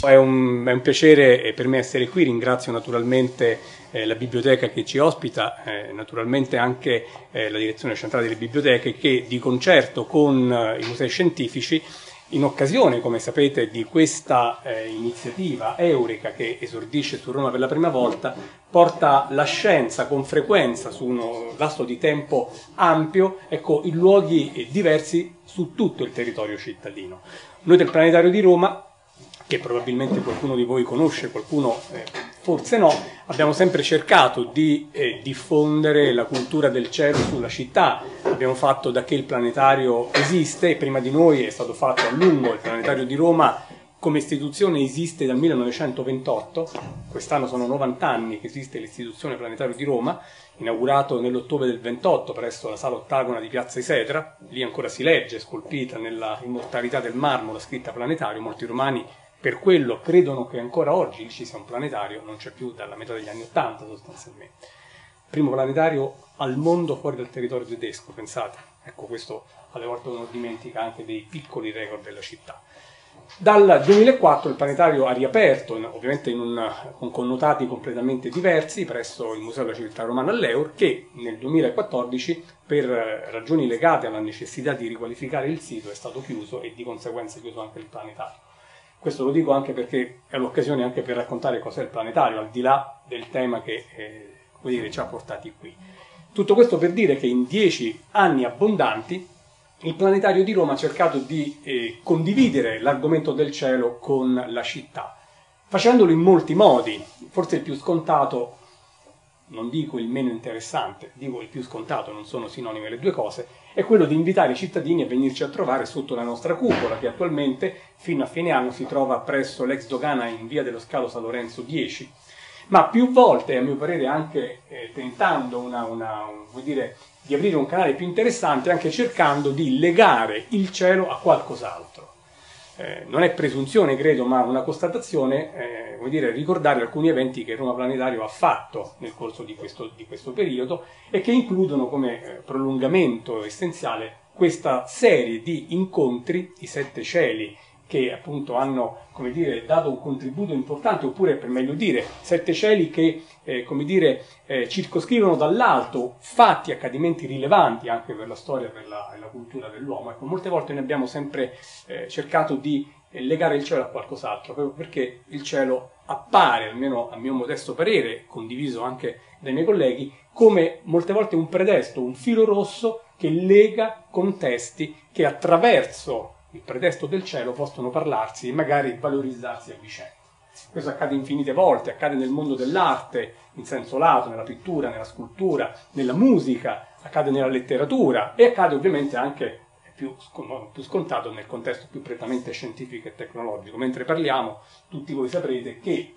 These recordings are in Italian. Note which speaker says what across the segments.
Speaker 1: È un piacere per me essere qui, ringrazio naturalmente la biblioteca che ci ospita, naturalmente anche la direzione centrale delle biblioteche che di concerto con i musei scientifici, in occasione, come sapete, di questa iniziativa Eureka che esordisce su Roma per la prima volta, porta la scienza con frequenza su uno lasso di tempo ampio, ecco, in luoghi diversi su tutto il territorio cittadino. Noi del Planetario di Roma, che probabilmente qualcuno di voi conosce, qualcuno forse no, abbiamo sempre cercato di diffondere la cultura del cielo sulla città. Abbiamo fatto da che il planetario esiste, e prima di noi è stato fatto a lungo. Il Planetario di Roma come istituzione esiste dal 1928, quest'anno sono 90 anni che esiste l'istituzione Planetario di Roma, inaugurato nell'ottobre del 28 presso la sala ottagona di Piazza Isedra. Lì ancora si legge, scolpita nella immortalità del marmo, la scritta planetario. Molti romani per quello credono che ancora oggi ci sia un planetario, non c'è più dalla metà degli anni '80 sostanzialmente. Primo planetario al mondo fuori dal territorio tedesco, pensate. Ecco, questo alle volte uno dimentica anche dei piccoli record della città. Dal 2004 il planetario ha riaperto, ovviamente con connotati completamente diversi, presso il Museo della Civiltà Romana all'Eur, che nel 2014, per ragioni legate alla necessità di riqualificare il sito, è stato chiuso e di conseguenza è chiuso anche il planetario. Questo lo dico anche perché è l'occasione anche per raccontare cos'è il planetario, al di là del tema che ci ha portati qui. Tutto questo per dire che in 10 anni abbondanti il Planetario di Roma ha cercato di condividere l'argomento del cielo con la città, facendolo in molti modi. Forse il più scontato, non dico il meno interessante, dico il più scontato, non sono sinonime le due cose, è quello di invitare i cittadini a venirci a trovare sotto la nostra cupola, che attualmente, fino a fine anno, si trova presso l'ex dogana in via dello Scalo San Lorenzo 10, ma più volte, a mio parere, anche tentando di aprire un canale più interessante, anche cercando di legare il cielo a qualcos'altro. Non è presunzione, credo, ma una constatazione, ricordare alcuni eventi che Roma Planetario ha fatto nel corso di questo periodo e che includono come prolungamento essenziale questa serie di incontri, i 7 cieli, che appunto hanno, dato un contributo importante, oppure per meglio dire, 7 cieli che, circoscrivono dall'alto fatti, accadimenti rilevanti anche per la storia e la cultura dell'uomo. Ecco, molte volte noi abbiamo sempre cercato di legare il cielo a qualcos'altro, proprio perché il cielo appare, almeno a mio modesto parere, condiviso anche dai miei colleghi, come molte volte un pretesto, un filo rosso che lega contesti che attraverso il pretesto del cielo possono parlarsi e magari valorizzarsi a vicenda. Questo accade infinite volte, accade nel mondo dell'arte in senso lato, nella pittura, nella scultura, nella musica, accade nella letteratura e accade ovviamente anche più scontato nel contesto più prettamente scientifico e tecnologico. Mentre parliamo, tutti voi saprete che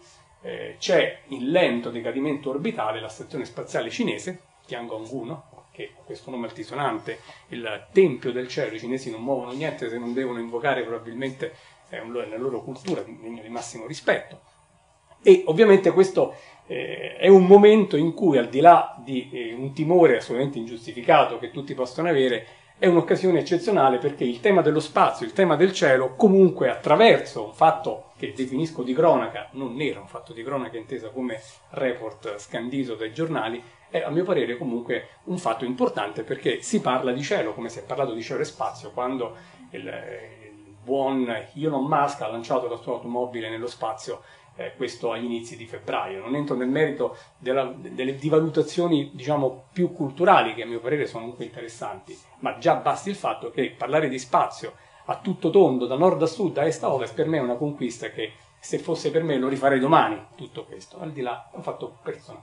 Speaker 1: c'è in lento decadimento orbitale la stazione spaziale cinese, Tiangong-1, che questo nome altisonante, il tempio del cielo. I cinesi non muovono niente se non devono invocare probabilmente la loro cultura di massimo rispetto. E ovviamente questo è un momento in cui, al di là di un timore assolutamente ingiustificato che tutti possono avere, è un'occasione eccezionale perché il tema dello spazio, il tema del cielo, comunque attraverso un fatto che definisco di cronaca, non nero, un fatto di cronaca intesa come report scandito dai giornali, è a mio parere comunque un fatto importante perché si parla di cielo, come si è parlato di cielo e spazio quando il buon Elon Musk ha lanciato la sua automobile nello spazio, questo agli inizi di febbraio. Non entro nel merito di valutazioni, più culturali, che a mio parere sono comunque interessanti, ma già basti il fatto che parlare di spazio a tutto tondo, da nord a sud, da est a ovest, per me è una conquista che, se fosse per me, lo rifarei domani, tutto questo, al di là, è un fatto personale.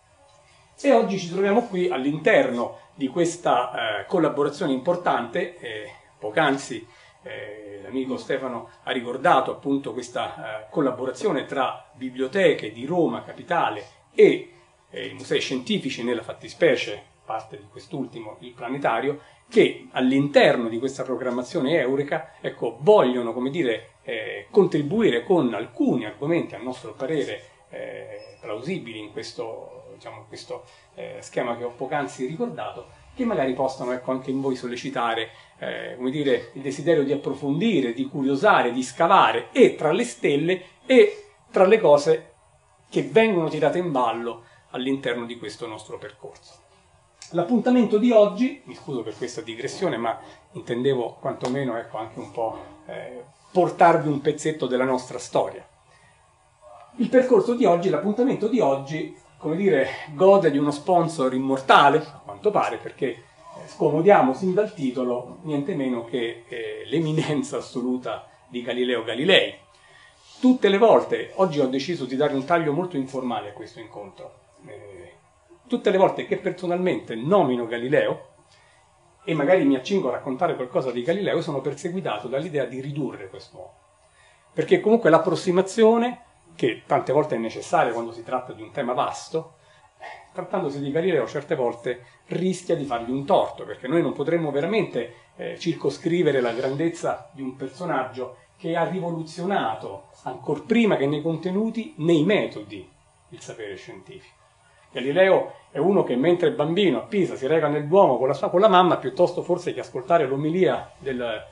Speaker 1: E oggi ci troviamo qui all'interno di questa collaborazione importante. Poc'anzi l'amico Stefano ha ricordato appunto questa collaborazione tra biblioteche di Roma capitale e i musei scientifici, nella fattispecie parte di quest'ultimo, il Planetario, che all'interno di questa programmazione Eureka, vogliono, contribuire con alcuni argomenti, a nostro parere, plausibili in questo schema che ho poc'anzi ricordato, che magari possano, ecco, anche in voi sollecitare come dire, il desiderio di approfondire, di curiosare, di scavare e tra le stelle e tra le cose che vengono tirate in ballo all'interno di questo nostro percorso. L'appuntamento di oggi, mi scuso per questa digressione, ma intendevo quantomeno, ecco, anche un po' portarvi un pezzetto della nostra storia. Il percorso di oggi, l'appuntamento di oggi, come dire, gode di uno sponsor immortale, a quanto pare, perché scomodiamo sin dal titolo niente meno che l'eminenza assoluta di Galileo Galilei. Tutte le volte, oggi ho deciso di dare un taglio molto informale a questo incontro, tutte le volte che personalmente nomino Galileo e magari mi accingo a raccontare qualcosa di Galileo, sono perseguitato dall'idea di ridurre quest'uomo. Perché comunque l'approssimazione, che tante volte è necessaria quando si tratta di un tema vasto, trattandosi di Galileo certe volte rischia di fargli un torto, perché noi non potremmo veramente circoscrivere la grandezza di un personaggio che ha rivoluzionato, ancor prima che nei contenuti, nei metodi, il sapere scientifico. Galileo è uno che mentre è bambino a Pisa si reca nel Duomo con la mamma, piuttosto forse che ascoltare l'omelia del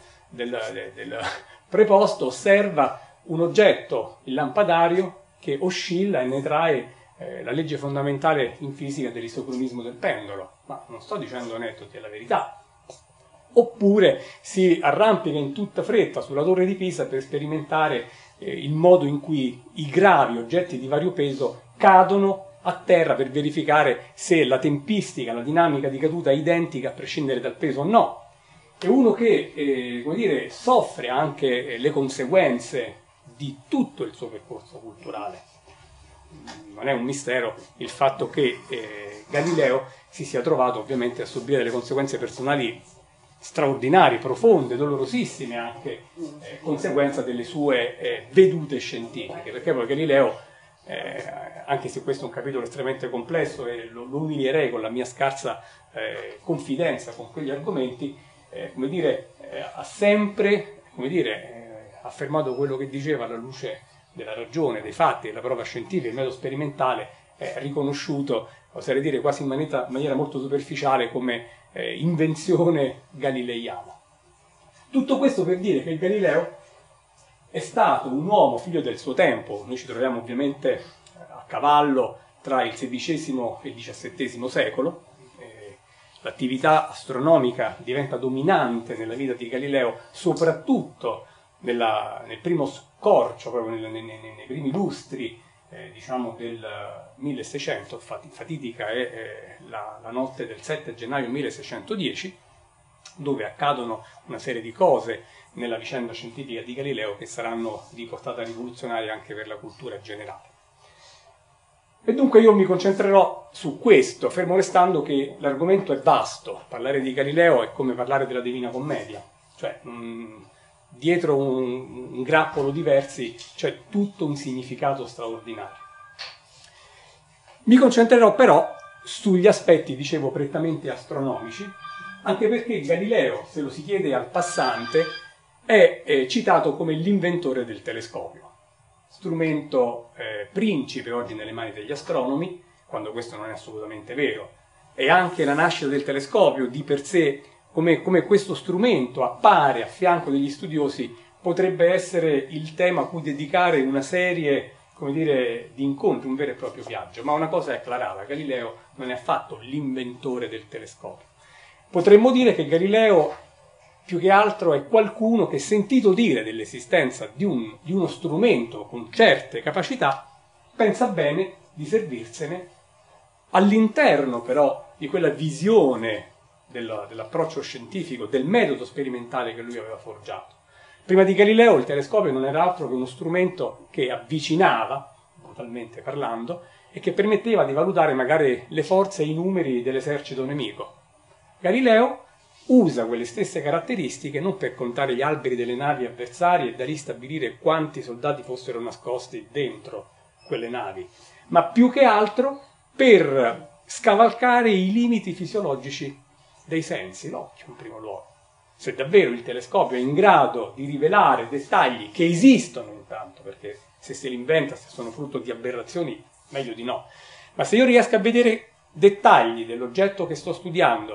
Speaker 1: preposto, osserva un oggetto, il lampadario, che oscilla e ne trae la legge fondamentale in fisica dell'isocronismo del pendolo. Ma non sto dicendo aneddoti, è la verità. Oppure si arrampica in tutta fretta sulla torre di Pisa per sperimentare il modo in cui i gravi oggetti di vario peso cadono a terra per verificare se la tempistica, la dinamica di caduta è identica a prescindere dal peso o no. È uno che, come dire, soffre anche le conseguenze di tutto il suo percorso culturale. Non è un mistero il fatto che Galileo si sia trovato ovviamente a subire le conseguenze personali straordinarie, profonde, dolorosissime anche, conseguenza delle sue vedute scientifiche, perché poi Galileo, anche se questo è un capitolo estremamente complesso e lo umilierei con la mia scarsa confidenza con quegli argomenti, come dire, ha sempre, come dire, affermato quello che diceva alla luce della ragione, dei fatti, della prova scientifica, il metodo sperimentale, riconosciuto, oserei dire quasi in maniera molto superficiale, come invenzione galileiana. Tutto questo per dire che Galileo è stato un uomo figlio del suo tempo. Noi ci troviamo ovviamente a cavallo tra il XVI e il XVII secolo. L'attività astronomica diventa dominante nella vita di Galileo, soprattutto nel primo scorcio, proprio nei primi lustri diciamo del 1600, fatidica è la notte del 7 gennaio 1610, dove accadono una serie di cose nella vicenda scientifica di Galileo che saranno di portata rivoluzionaria anche per la cultura generale. E dunque io mi concentrerò su questo, fermo restando che l'argomento è vasto. Parlare di Galileo è come parlare della Divina Commedia, cioè dietro un grappolo di versi c'è tutto un significato straordinario. Mi concentrerò però sugli aspetti, dicevo, prettamente astronomici, anche perché Galileo, se lo si chiede al passante, è citato come l'inventore del telescopio, strumento principe oggi nelle mani degli astronomi, quando questo non è assolutamente vero. E anche la nascita del telescopio di per sé, come questo strumento appare a fianco degli studiosi, potrebbe essere il tema a cui dedicare una serie, come dire, di incontri, un vero e proprio viaggio. Ma una cosa è acclarata: Galileo non è affatto l'inventore del telescopio. Potremmo dire che Galileo, più che altro, è qualcuno che, sentito dire dell'esistenza di uno strumento con certe capacità, pensa bene di servirsene all'interno però di quella visione dell'approccio scientifico, del metodo sperimentale che lui aveva forgiato. Prima di Galileo il telescopio non era altro che uno strumento che avvicinava, brutalmente parlando, e che permetteva di valutare magari le forze e i numeri dell'esercito nemico. Galileo usa quelle stesse caratteristiche non per contare gli alberi delle navi avversarie e da lì stabilire quanti soldati fossero nascosti dentro quelle navi, ma più che altro per scavalcare i limiti fisiologici dei sensi, l'occhio in primo luogo. Se davvero il telescopio è in grado di rivelare dettagli che esistono intanto, perché se se li inventa, se sono frutto di aberrazioni, meglio di no, ma se io riesco a vedere dettagli dell'oggetto che sto studiando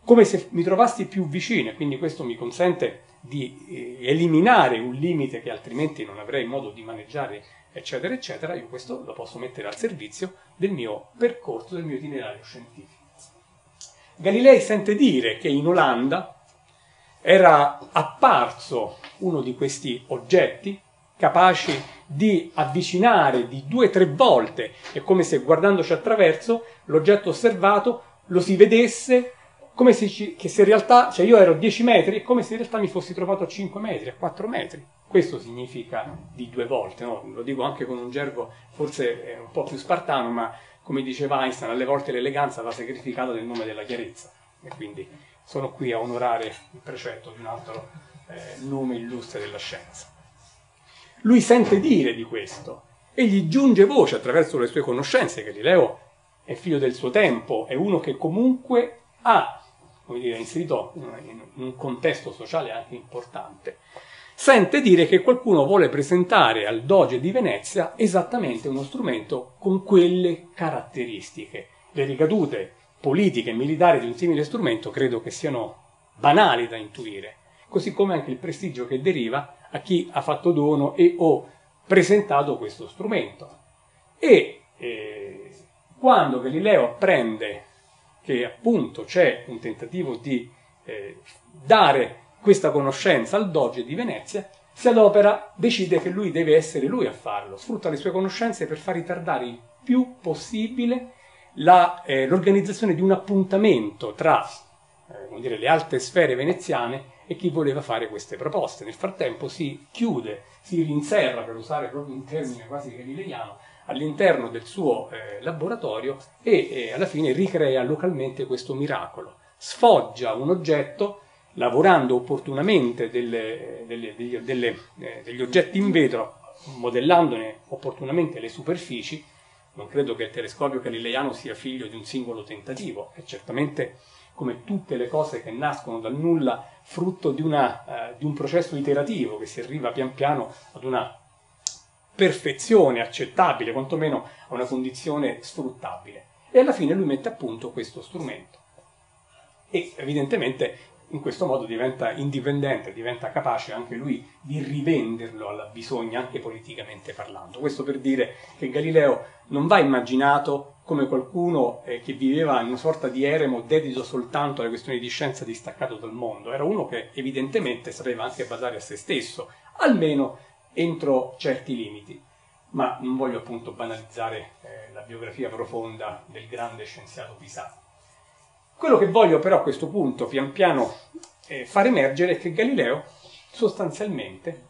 Speaker 1: come se mi trovassi più vicino, e quindi questo mi consente di eliminare un limite che altrimenti non avrei modo di maneggiare, eccetera, eccetera. Io questo lo posso mettere al servizio del mio percorso, del mio itinerario scientifico. Galilei sente dire che in Olanda era apparso uno di questi oggetti capaci di avvicinare di 2 o 3 volte, è come se guardandoci attraverso l'oggetto osservato lo si vedesse come se, che se in realtà, cioè io ero a 10 metri, è come se in realtà mi fossi trovato a 5 metri, a 4 metri. Questo significa di 2 volte, no? Lo dico anche con un gergo forse un po' più spartano, ma come diceva Einstein, alle volte l'eleganza va sacrificata nel nome della chiarezza. E quindi sono qui a onorare il precetto di un altro nome illustre della scienza. Lui sente dire di questo e gli giunge voce attraverso le sue conoscenze. Galileo è figlio del suo tempo, è uno che comunque ha, come dire, inserito in un contesto sociale anche importante. Sente dire che qualcuno vuole presentare al Doge di Venezia esattamente uno strumento con quelle caratteristiche. Le ricadute politiche e militari di un simile strumento credo che siano banali da intuire, così come anche il prestigio che deriva a chi ha fatto dono e o presentato questo strumento. E quando Galileo apprende che appunto c'è un tentativo di dare questa conoscenza al Doge di Venezia, si adopera, decide che lui deve essere lui a farlo, sfrutta le sue conoscenze per far ritardare il più possibile l'organizzazione di un appuntamento tra come dire, le alte sfere veneziane e chi voleva fare queste proposte. Nel frattempo si chiude, si rinserra, per usare proprio un termine quasi galileiano, all'interno del suo laboratorio e alla fine ricrea localmente questo miracolo. Sfoggia un oggetto lavorando opportunamente degli oggetti in vetro, modellandone opportunamente le superfici. Non credo che il telescopio galileiano sia figlio di un singolo tentativo, è certamente, come tutte le cose che nascono dal nulla, frutto di un processo iterativo che si arriva pian piano ad una perfezione accettabile, quantomeno a una condizione sfruttabile. E alla fine lui mette a punto questo strumento. E evidentemente in questo modo diventa indipendente, diventa capace anche lui di rivenderlo alla bisogna, anche politicamente parlando. Questo per dire che Galileo non va immaginato come qualcuno che viveva in una sorta di eremo dedito soltanto alle questioni di scienza, distaccato dal mondo. Era uno che evidentemente sapeva anche badare a se stesso, almeno entro certi limiti. Ma non voglio appunto banalizzare la biografia profonda del grande scienziato pisano. Quello che voglio però a questo punto pian piano far emergere è che Galileo sostanzialmente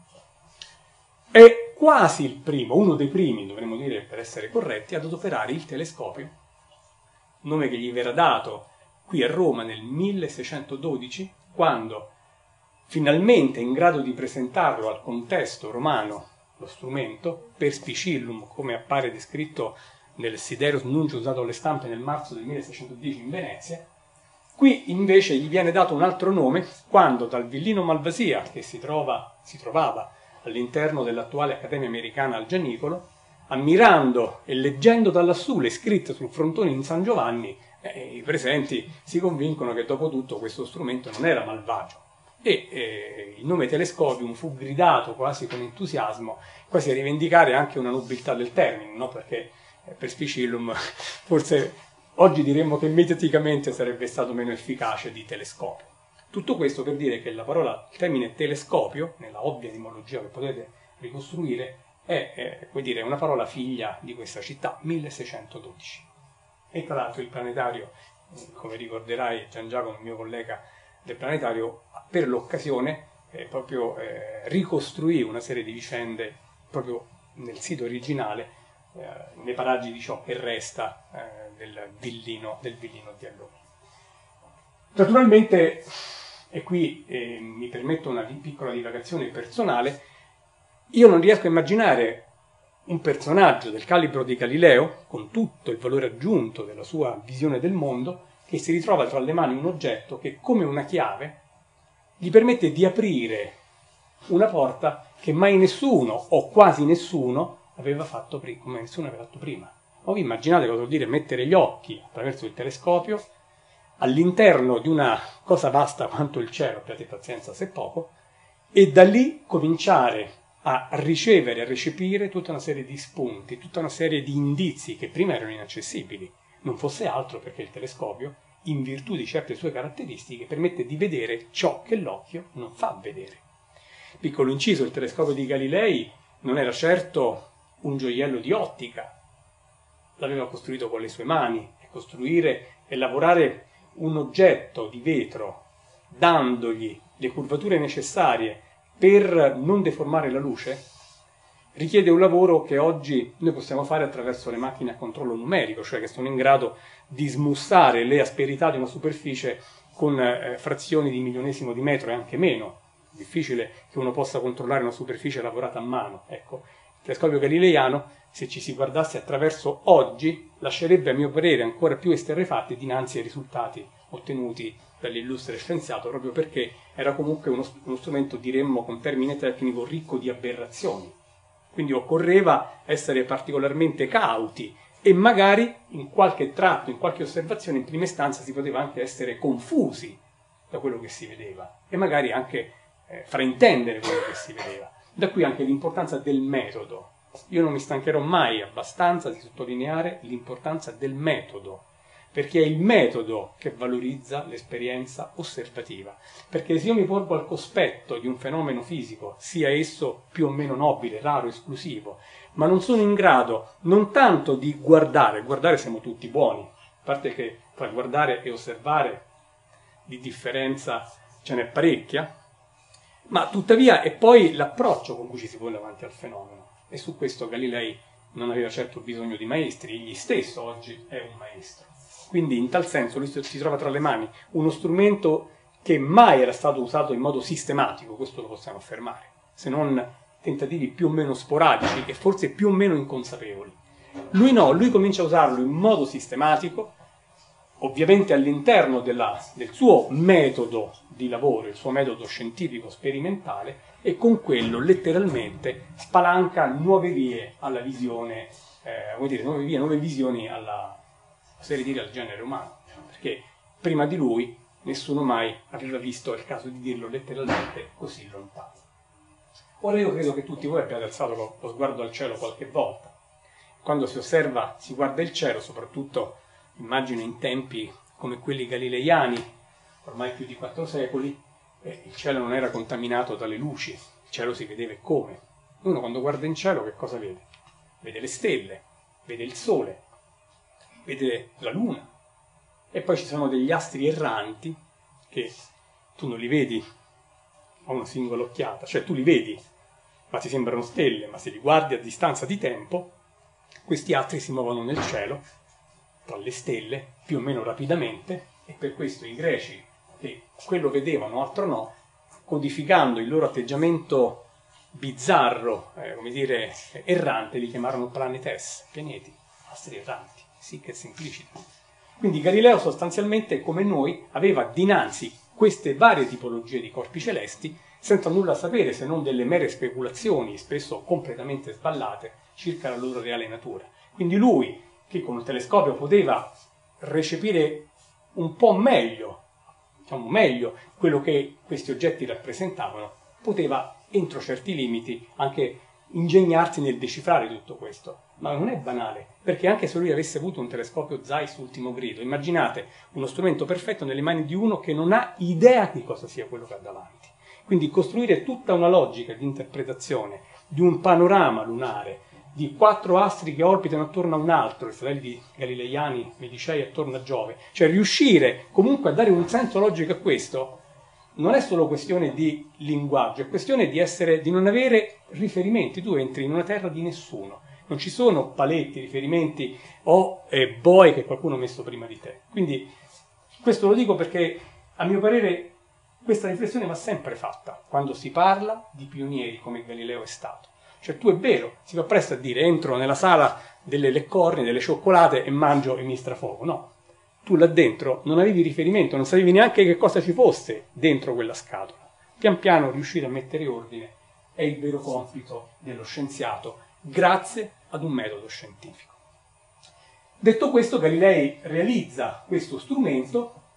Speaker 1: è quasi il primo, uno dei primi, dovremmo dire per essere corretti, ad adoperare il telescopio, nome che gli verrà dato qui a Roma nel 1612, quando finalmente è in grado di presentarlo al contesto romano lo strumento, perspicillum, come appare descritto nel Sidereus Nuncius usato alle stampe nel marzo del 1610 in Venezia. Qui invece gli viene dato un altro nome quando dal villino Malvasia, che si trovava all'interno dell'attuale Accademia Americana al Gianicolo, ammirando e leggendo da lassù le scritte sul frontone in San Giovanni, i presenti si convincono che dopo tutto questo strumento non era malvagio. E il nome telescopium fu gridato quasi con entusiasmo, quasi a rivendicare anche una nobiltà del termine, no? Perché perspicillum forse oggi diremmo che mediaticamente sarebbe stato meno efficace di telescopio. Tutto questo per dire che il termine telescopio, nella ovvia etimologia che potete ricostruire, è come dire, una parola figlia di questa città, 1612. E tra l'altro il planetario, come ricorderai Gian Giacomo, il mio collega del planetario, per l'occasione proprio ricostruì una serie di vicende proprio nel sito originale, nei paraggi di ciò che resta del villino di allora. Naturalmente, e qui mi permetto una piccola divagazione personale, io non riesco a immaginare un personaggio del calibro di Galileo, con tutto il valore aggiunto della sua visione del mondo, che si ritrova tra le mani un oggetto che, come una chiave, gli permette di aprire una porta che mai nessuno, o quasi nessuno, aveva fatto prima, Ma vi immaginate cosa vuol dire mettere gli occhi attraverso il telescopio all'interno di una cosa vasta quanto il cielo, abbiate pazienza se poco, e da lì cominciare a ricevere, a recepire tutta una serie di spunti, tutta una serie di indizi che prima erano inaccessibili, non fosse altro perché il telescopio, in virtù di certe sue caratteristiche, permette di vedere ciò che l'occhio non fa vedere. Piccolo inciso, il telescopio di Galilei non era certo un gioiello di ottica, l'aveva costruito con le sue mani, e costruire e lavorare un oggetto di vetro, dandogli le curvature necessarie per non deformare la luce, richiede un lavoro che oggi noi possiamo fare attraverso le macchine a controllo numerico, cioè che sono in grado di smussare le asperità di una superficie con frazioni di milionesimo di metro e anche meno. Difficile che uno possa controllare una superficie lavorata a mano. Ecco, il telescopio galileiano, se ci si guardasse attraverso oggi, lascerebbe a mio parere ancora più esterrefatti dinanzi ai risultati ottenuti dall'illustre scienziato, proprio perché era comunque uno strumento, diremmo con termine tecnico, ricco di aberrazioni. Quindi occorreva essere particolarmente cauti e magari in qualche tratto, in qualche osservazione, in prima istanza si poteva anche essere confusi da quello che si vedeva e magari anche fraintendere quello che si vedeva. Da qui anche l'importanza del metodo. Io non mi stancherò mai abbastanza di sottolineare l'importanza del metodo, perché è il metodo che valorizza l'esperienza osservativa. Perché se io mi porgo al cospetto di un fenomeno fisico, sia esso più o meno nobile, raro, esclusivo, ma non sono in grado non tanto di guardare siamo tutti buoni, a parte che tra guardare e osservare di differenza ce n'è parecchia, ma tuttavia è poi l'approccio con cui ci si pone davanti al fenomeno. E su questo Galilei non aveva certo bisogno di maestri, egli stesso oggi è un maestro. Quindi in tal senso lui si trova tra le mani uno strumento che mai era stato usato in modo sistematico, questo lo possiamo affermare, se non tentativi più o meno sporadici e forse più o meno inconsapevoli. Lui no, lui comincia a usarlo in modo sistematico, ovviamente all'interno del suo metodo di lavoro, il suo metodo scientifico sperimentale, e con quello letteralmente spalanca nuove vie alla visione, nuove visioni alla, oserei dire, al genere umano, perché prima di lui nessuno mai aveva visto, è il caso di dirlo letteralmente, così lontano. Ora io credo che tutti voi abbiate alzato lo sguardo al cielo qualche volta. Quando si osserva, si guarda il cielo, soprattutto immagino in tempi come quelli galileiani, ormai più di 4 secoli, il cielo non era contaminato dalle luci, il cielo si vedeva come. Uno quando guarda in cielo che cosa vede? Vede le stelle, vede il sole, vede la luna, e poi ci sono degli astri erranti che tu non li vedi a una singola occhiata, cioè tu li vedi, ma ti sembrano stelle, ma se li guardi a distanza di tempo, questi astri si muovono nel cielo, tra le stelle, più o meno rapidamente, e per questo i greci, che quello vedevano, altro no, codificando il loro atteggiamento bizzarro, errante, li chiamarono planetes, pianeti, astri erranti, sic et simpliciter. Quindi Galileo sostanzialmente, come noi, aveva dinanzi queste varie tipologie di corpi celesti senza nulla sapere se non delle mere speculazioni, spesso completamente sballate, circa la loro reale natura. Quindi lui, che con il telescopio poteva recepire un po' meglio, quello che questi oggetti rappresentavano, poteva, entro certi limiti, anche ingegnarsi nel decifrare tutto questo. Ma non è banale, perché anche se lui avesse avuto un telescopio Zeiss ultimo grido, immaginate uno strumento perfetto nelle mani di uno che non ha idea di cosa sia quello che ha davanti. Quindi costruire tutta una logica di interpretazione di un panorama lunare, di 4 astri che orbitano attorno a un altro, i fratelli galileiani, Medicei attorno a Giove, cioè riuscire comunque a dare un senso logico a questo, non è solo questione di linguaggio, è questione di non avere riferimenti. Tu entri in una terra di nessuno, non ci sono paletti, riferimenti o boe che qualcuno ha messo prima di te. Quindi questo lo dico perché, a mio parere, questa riflessione va sempre fatta quando si parla di pionieri come Galileo è stato. Cioè tu, è vero, si fa presto a dire entro nella sala delle leccornie, delle cioccolate e mangio e mi strafogo. No, tu là dentro non avevi riferimento, non sapevi neanche che cosa ci fosse dentro quella scatola. Pian piano riuscire a mettere ordine è il vero compito dello scienziato, grazie ad un metodo scientifico. Detto questo, Galilei realizza questo strumento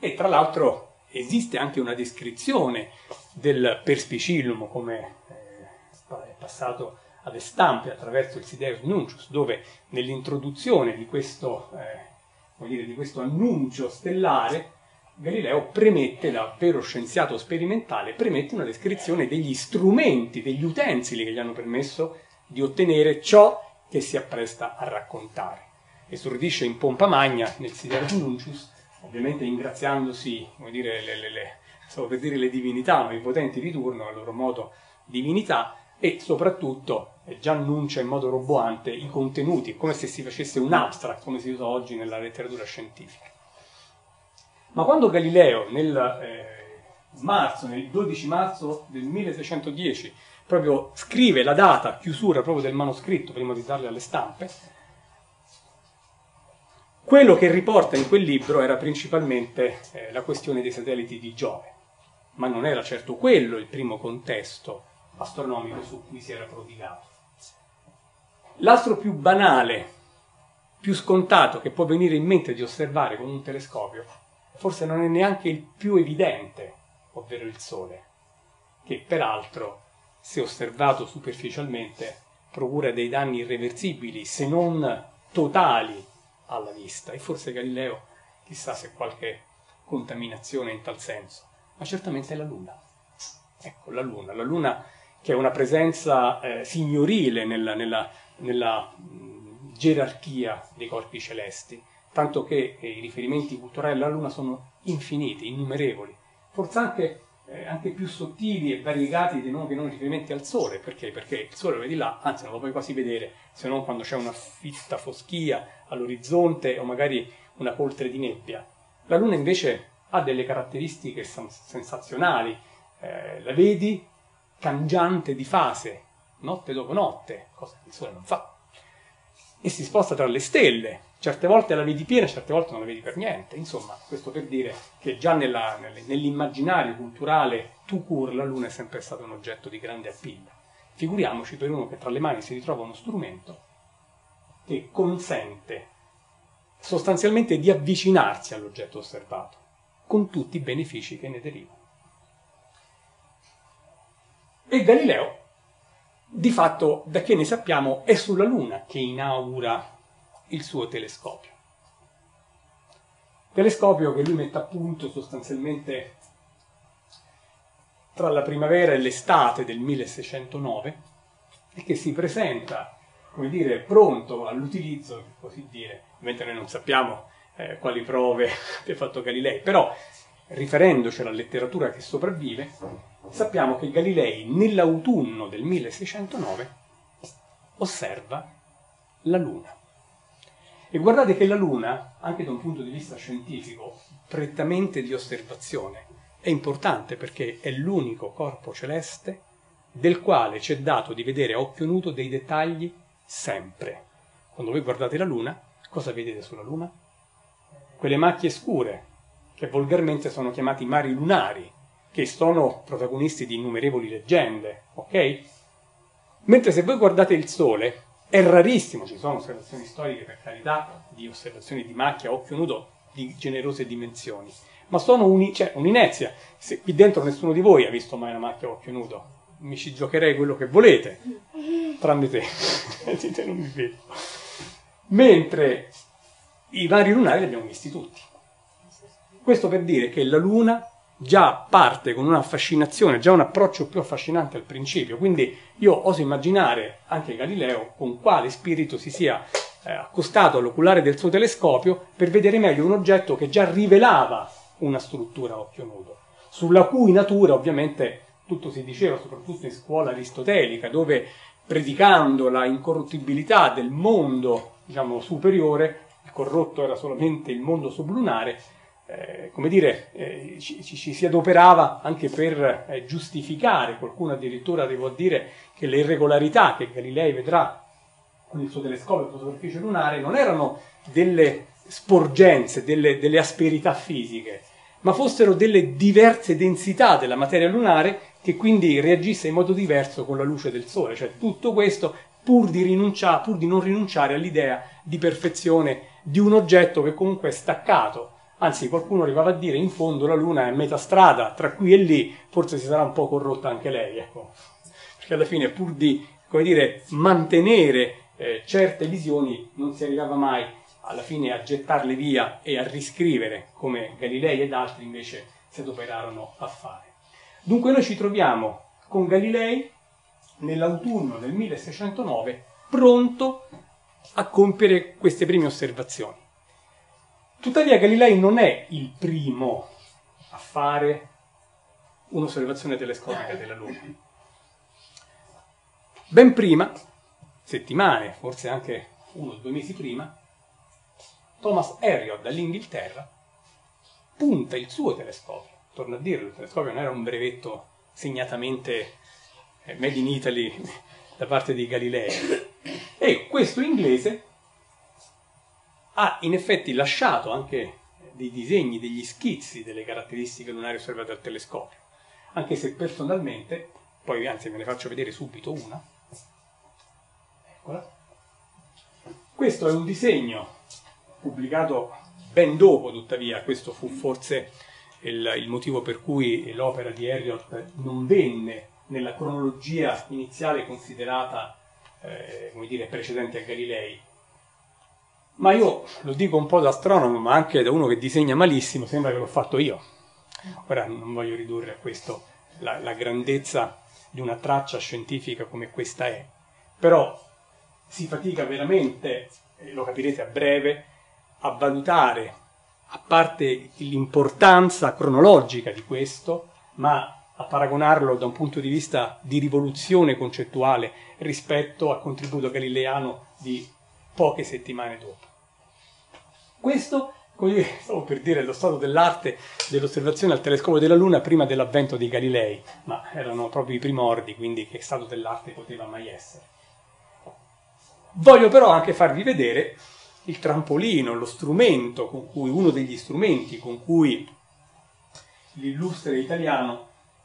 Speaker 1: E tra l'altro esiste anche una descrizione del perspicillum come è passato alle stampe attraverso il Sidereus Nuncius, dove nell'introduzione di questo annuncio stellare Galileo premette, da vero scienziato sperimentale, premette una descrizione degli strumenti, degli utensili che gli hanno permesso di ottenere ciò che si appresta a raccontare. Esordisce in pompa magna nel Sidereus Nuncius, ovviamente ingraziandosi, come dire, stavo per dire le divinità, ma i potenti di turno, a loro modo divinità, e soprattutto già annuncia in modo roboante i contenuti, come se si facesse un abstract, come si usa oggi nella letteratura scientifica. Ma quando Galileo nel 12 marzo del 1610 proprio scrive la data chiusura proprio del manoscritto prima di darle alle stampe, quello che riporta in quel libro era principalmente la questione dei satelliti di Giove, ma non era certo quello il primo contesto astronomico su cui si era prodigato. L'astro più banale, più scontato che può venire in mente di osservare con un telescopio, forse non è neanche il più evidente, ovvero il Sole, che peraltro, se osservato superficialmente, procura dei danni irreversibili, se non totali, alla vista. E forse Galileo, chissà se qualche contaminazione in tal senso, ma certamente è la Luna. Ecco, la Luna che è una presenza signorile nella gerarchia dei corpi celesti, tanto che i riferimenti culturali alla Luna sono infiniti, innumerevoli, forse anche più sottili e variegati che non riferimenti al Sole. Perché? Perché il Sole lo vedi là, anzi non lo puoi quasi vedere, se non quando c'è una fitta foschia all'orizzonte o magari una poltre di nebbia. La Luna invece ha delle caratteristiche sensazionali, la vedi cangiante di fase, notte dopo notte, cosa che il Sole non fa, e si sposta tra le stelle. Certe volte la vedi piena, certe volte non la vedi per niente. Insomma, questo per dire che già nell'immaginario culturale tout court la Luna è sempre stata un oggetto di grande appeal. Figuriamoci per uno che tra le mani si ritrova uno strumento che consente sostanzialmente di avvicinarsi all'oggetto osservato, con tutti i benefici che ne derivano. E Galileo, di fatto, da che ne sappiamo, è sulla Luna che inaugura il suo telescopio. Telescopio che lui mette a punto sostanzialmente tra la primavera e l'estate del 1609 e che si presenta, come dire, pronto all'utilizzo, per così dire. Ovviamente noi non sappiamo quali prove abbia fatto Galilei, però riferendoci alla letteratura che sopravvive, sappiamo che Galilei nell'autunno del 1609 osserva la Luna. E guardate che la Luna, anche da un punto di vista scientifico, prettamente di osservazione, è importante perché è l'unico corpo celeste del quale ci è dato di vedere a occhio nudo dei dettagli sempre. Quando voi guardate la Luna, cosa vedete sulla Luna? Quelle macchie scure, che volgarmente sono chiamati mari lunari, che sono protagonisti di innumerevoli leggende, ok? Mentre se voi guardate il Sole, è rarissimo, ci sono osservazioni storiche, per carità, di osservazioni di macchia a occhio nudo di generose dimensioni, ma sono un'inezia. Se qui dentro nessuno di voi ha visto mai una macchia a occhio nudo, mi ci giocherei quello che volete, tranne te, te non mi vedo. Mentre i vari lunari li abbiamo visti tutti. Questo per dire che la Luna già parte con una fascinazione, già un approccio più affascinante al principio, quindi io oso immaginare anche Galileo con quale spirito si sia accostato all'oculare del suo telescopio per vedere meglio un oggetto che già rivelava una struttura a occhio nudo, sulla cui natura ovviamente tutto si diceva, soprattutto in scuola aristotelica, dove predicando la incorruttibilità del mondo, diciamo, superiore, il corrotto era solamente il mondo sublunare, come dire, ci si adoperava anche per giustificare, qualcuno addirittura arrivò a dire che le irregolarità che Galilei vedrà con il suo telescopio sulla superficie lunare non erano delle sporgenze, delle asperità fisiche, ma fossero delle diverse densità della materia lunare che quindi reagisse in modo diverso con la luce del Sole. Cioè tutto questo pur di non rinunciare all'idea di perfezione di un oggetto che comunque è staccato Anzi, qualcuno arrivava a dire in fondo la Luna è a metà strada, tra qui e lì, forse si sarà un po' corrotta anche lei, ecco. Perché alla fine, pur di, come dire, mantenere certe visioni, non si arrivava mai alla fine a gettarle via e a riscrivere, come Galilei ed altri invece si adoperarono a fare. Dunque noi ci troviamo con Galilei nell'autunno del 1609, pronto a compiere queste prime osservazioni. Tuttavia Galilei non è il primo a fare un'osservazione telescopica della Luna. Ben prima, settimane, forse anche 1 o 2 mesi prima, Thomas Harriot dall'Inghilterra punta il suo telescopio. Torno a dirlo, il telescopio non era un brevetto segnatamente made in Italy da parte di Galilei. E questo inglese ha in effetti lasciato anche dei disegni, degli schizzi delle caratteristiche lunari osservate dal telescopio, anche se personalmente, poi anzi ve ne faccio vedere subito una. Eccola. Questo è un disegno pubblicato ben dopo, tuttavia, questo fu forse il motivo per cui l'opera di Harriot non venne nella cronologia iniziale considerata come dire, precedente a Galilei. Ma io lo dico un po' da astronomo, ma anche da uno che disegna malissimo, sembra che l'ho fatto io. Ora non voglio ridurre a questo la grandezza di una traccia scientifica come questa è, però si fatica veramente, lo capirete a breve, a valutare, a parte l'importanza cronologica di questo, ma a paragonarlo da un punto di vista di rivoluzione concettuale rispetto al contributo galileiano di poche settimane dopo. Questo, come stavo per dire, è lo stato dell'arte dell'osservazione al telescopio della Luna prima dell'avvento di Galilei, ma erano proprio i primordi, quindi che stato dell'arte poteva mai essere. Voglio però anche farvi vedere il trampolino, lo strumento con cui, uno degli strumenti con cui l'illustre italiano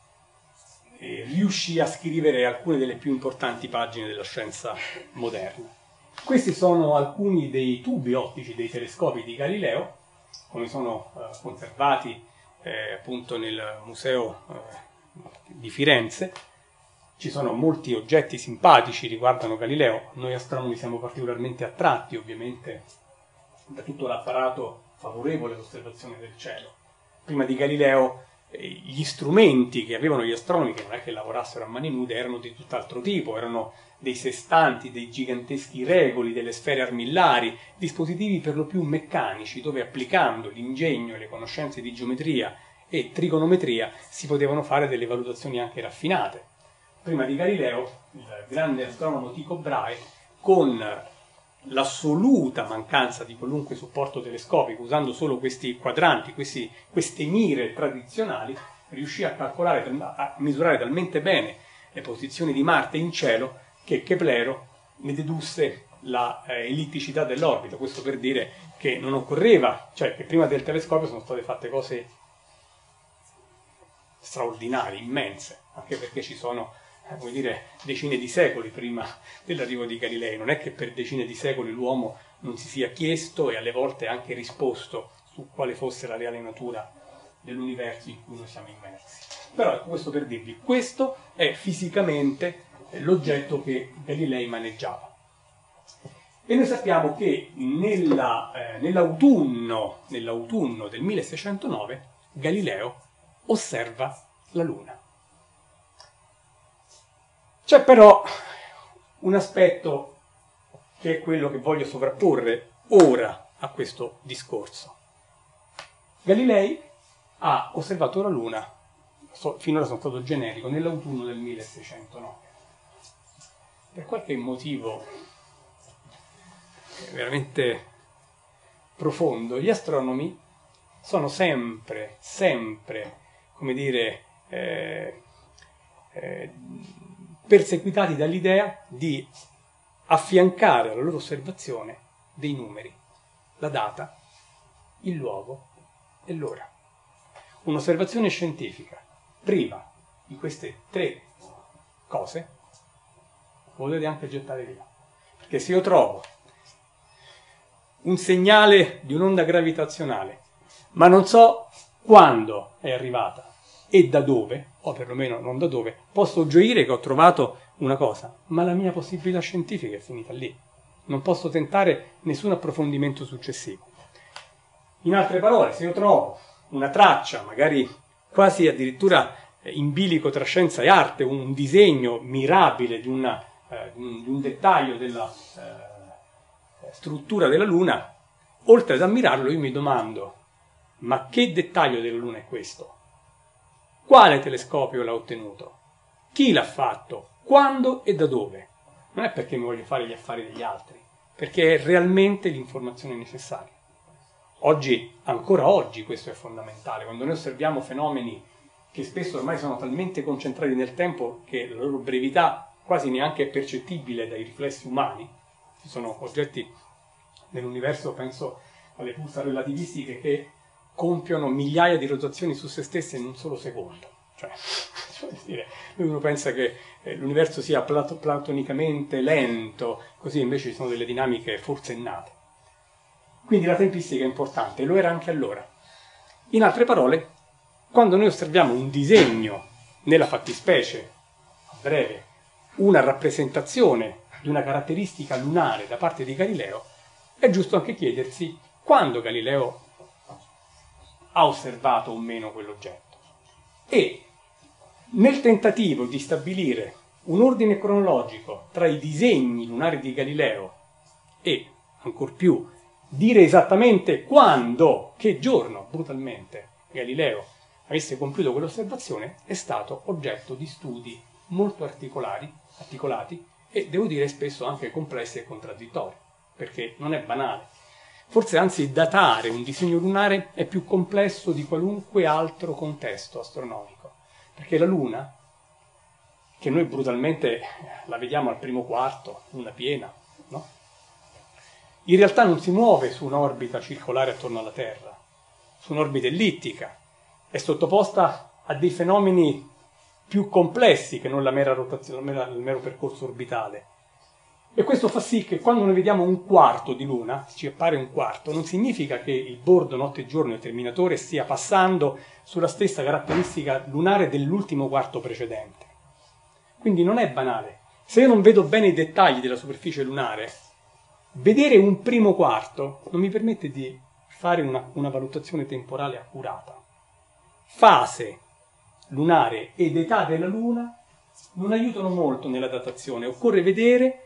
Speaker 1: riuscì a scrivere alcune delle più importanti pagine della scienza moderna. Questi sono alcuni dei tubi ottici dei telescopi di Galileo, come sono conservati appunto nel museo di Firenze. Ci sono molti oggetti simpatici riguardano Galileo. Noi astronomi siamo particolarmente attratti ovviamente da tutto l'apparato favorevole all'osservazione del cielo. Prima di Galileo gli strumenti che avevano gli astronomi, che non è che lavorassero a mani nude, erano di tutt'altro tipo, erano dei sestanti, dei giganteschi regoli, delle sfere armillari, dispositivi per lo più meccanici, dove applicando l'ingegno e le conoscenze di geometria e trigonometria si potevano fare delle valutazioni anche raffinate. Prima di Galileo, il grande astronomo Tycho Brahe, con l'assoluta mancanza di qualunque supporto telescopico, usando solo questi quadranti, queste mire tradizionali, riuscì a calcolare, a misurare talmente bene le posizioni di Marte in cielo che Keplero ne dedusse la ellitticità dell'orbita. Questo per dire che non occorreva, cioè che prima del telescopio sono state fatte cose straordinarie, immense, anche perché ci sono, come dire, decine di secoli prima dell'arrivo di Galilei. Non è che per decine di secoli l'uomo non si sia chiesto e alle volte anche risposto su quale fosse la reale natura dell'universo in cui noi siamo immersi. Però ecco, questo per dirvi, questo è fisicamente l'oggetto che Galilei maneggiava. E noi sappiamo che nell'autunno del 1609 Galileo osserva la Luna. C'è però un aspetto che è quello che voglio sovrapporre ora a questo discorso. Galilei ha osservato la Luna, finora sono stato generico, nell'autunno del 1609. Per qualche motivo veramente profondo, gli astronomi sono sempre, come dire, perseguitati dall'idea di affiancare alla loro osservazione dei numeri, la data, il luogo e l'ora. Un'osservazione scientifica priva di queste tre cose potete anche gettare via, perché se io trovo un segnale di un'onda gravitazionale ma non so quando è arrivata e da dove, o perlomeno non da dove, posso gioire che ho trovato una cosa, ma la mia possibilità scientifica è finita lì. Non posso tentare nessun approfondimento successivo. In altre parole, se io trovo una traccia, magari quasi addirittura in bilico tra scienza e arte, un disegno mirabile di un dettaglio della struttura della Luna, oltre ad ammirarlo io mi domando, ma che dettaglio della Luna è questo? Quale telescopio l'ha ottenuto? Chi l'ha fatto? Quando e da dove? Non è perché mi voglio fare gli affari degli altri, perché è realmente l'informazione necessaria. Oggi, ancora oggi, questo è fondamentale. Quando noi osserviamo fenomeni che spesso ormai sono talmente concentrati nel tempo che la loro brevità quasi neanche è percettibile dai riflessi umani, ci sono oggetti nell'universo, penso alle pulsari relativistiche, che compiono migliaia di rotazioni su se stesse in un solo secondo. Cioè dire, uno pensa che l'universo sia platonicamente lento, così invece ci sono delle dinamiche forsennate. Quindi la tempistica è importante, lo era anche allora. In altre parole, quando noi osserviamo un disegno, nella fattispecie, a breve, una rappresentazione di una caratteristica lunare da parte di Galileo, è giusto anche chiedersi quando Galileo ha osservato o meno quell'oggetto. E nel tentativo di stabilire un ordine cronologico tra i disegni lunari di Galileo e, ancor più, dire esattamente quando, che giorno, brutalmente, Galileo avesse compiuto quell'osservazione, è stato oggetto di studi molto articolati e, devo dire, spesso anche complessi e contraddittori, perché non è banale. Forse anzi datare un disegno lunare è più complesso di qualunque altro contesto astronomico, perché la Luna, che noi brutalmente la vediamo al primo quarto, luna piena, no? In realtà non si muove su un'orbita circolare attorno alla Terra, su un'orbita ellittica, è sottoposta a dei fenomeni più complessi che non la mera rotazione, il mero percorso orbitale. E questo fa sì che quando noi vediamo un quarto di Luna, ci appare un quarto, non significa che il bordo notte e giorno, il terminatore, stia passando sulla stessa caratteristica lunare dell'ultimo quarto precedente. Quindi non è banale. Se io non vedo bene i dettagli della superficie lunare, vedere un primo quarto non mi permette di fare una valutazione temporale accurata. Fase lunare ed età della Luna non aiutano molto nella datazione. Occorre vedere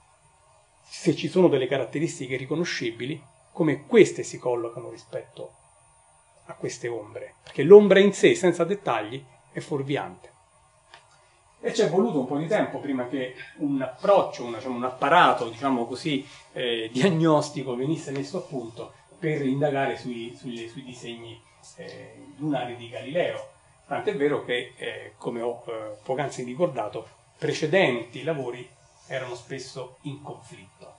Speaker 1: se ci sono delle caratteristiche riconoscibili, come queste si collocano rispetto a queste ombre, perché l'ombra in sé, senza dettagli, è fuorviante. E ci è voluto un po' di tempo prima che un approccio, un apparato, diciamo così, diagnostico venisse messo a punto per indagare sui disegni lunari di Galileo. Tant'è vero che, come ho poc'anzi ricordato, precedenti lavori erano spesso in conflitto.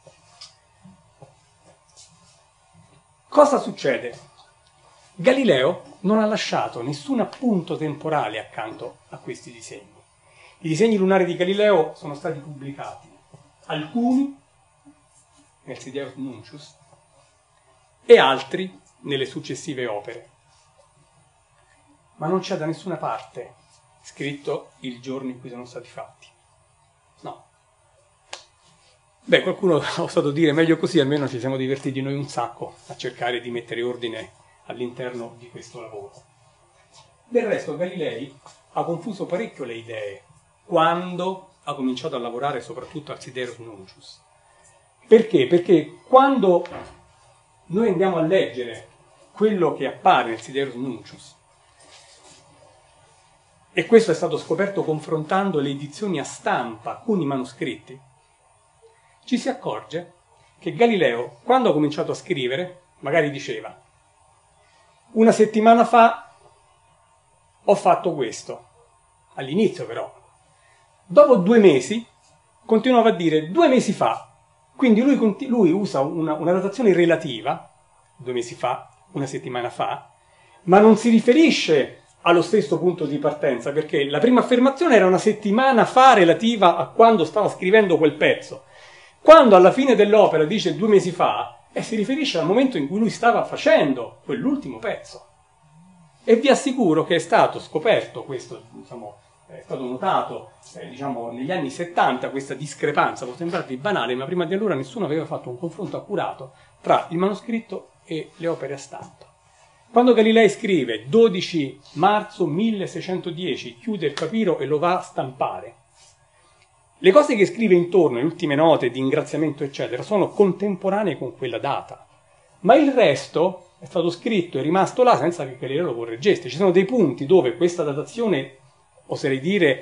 Speaker 1: Cosa succede? Galileo non ha lasciato nessun appunto temporale accanto a questi disegni. I disegni lunari di Galileo sono stati pubblicati, alcuni nel Sidereus Nuncius e altri nelle successive opere. Ma non c'è da nessuna parte scritto il giorno in cui sono stati fatti. No. Beh, qualcuno ha osato dire meglio così, almeno ci siamo divertiti noi un sacco a cercare di mettere ordine all'interno di questo lavoro. Del resto Galilei ha confuso parecchio le idee quando ha cominciato a lavorare soprattutto al Sidereus Nuncius. Perché? Perché quando noi andiamo a leggere quello che appare nel Sidereus Nuncius, e questo è stato scoperto confrontando le edizioni a stampa con i manoscritti, ci si accorge che Galileo, quando ha cominciato a scrivere, magari diceva: una settimana fa ho fatto questo, all'inizio però. Dopo 2 mesi continuava a dire 2 mesi fa, quindi lui usa una datazione relativa, 2 mesi fa, una settimana fa, ma non si riferisce allo stesso punto di partenza, perché la prima affermazione era una settimana fa relativa a quando stava scrivendo quel pezzo. Quando alla fine dell'opera dice 2 mesi fa, e si riferisce al momento in cui lui stava facendo quell'ultimo pezzo. E vi assicuro che è stato scoperto questo, diciamo, è stato notato diciamo, negli anni 70 questa discrepanza, può sembrarvi banale, ma prima di allora nessuno aveva fatto un confronto accurato tra il manoscritto e le opere a stampa. Quando Galilei scrive 12 marzo 1610, chiude il papiro e lo va a stampare, le cose che scrive intorno, le ultime note di ingraziamento eccetera, sono contemporanee con quella data, ma il resto è stato scritto e rimasto là senza che Galileo lo correggesse. Ci sono dei punti dove questa datazione, oserei dire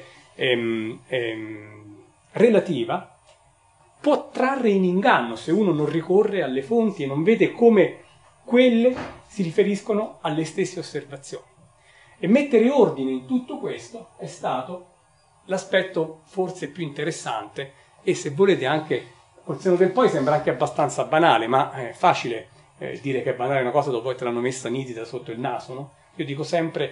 Speaker 1: relativa, può trarre in inganno se uno non ricorre alle fonti e non vede come quelle si riferiscono alle stesse osservazioni. E mettere ordine in tutto questo è stato l'aspetto forse più interessante e, se volete, anche col senno del poi sembra anche abbastanza banale, ma è facile dire che è banale una cosa dopo che te l'hanno messa nitida sotto il naso, no? Io dico sempre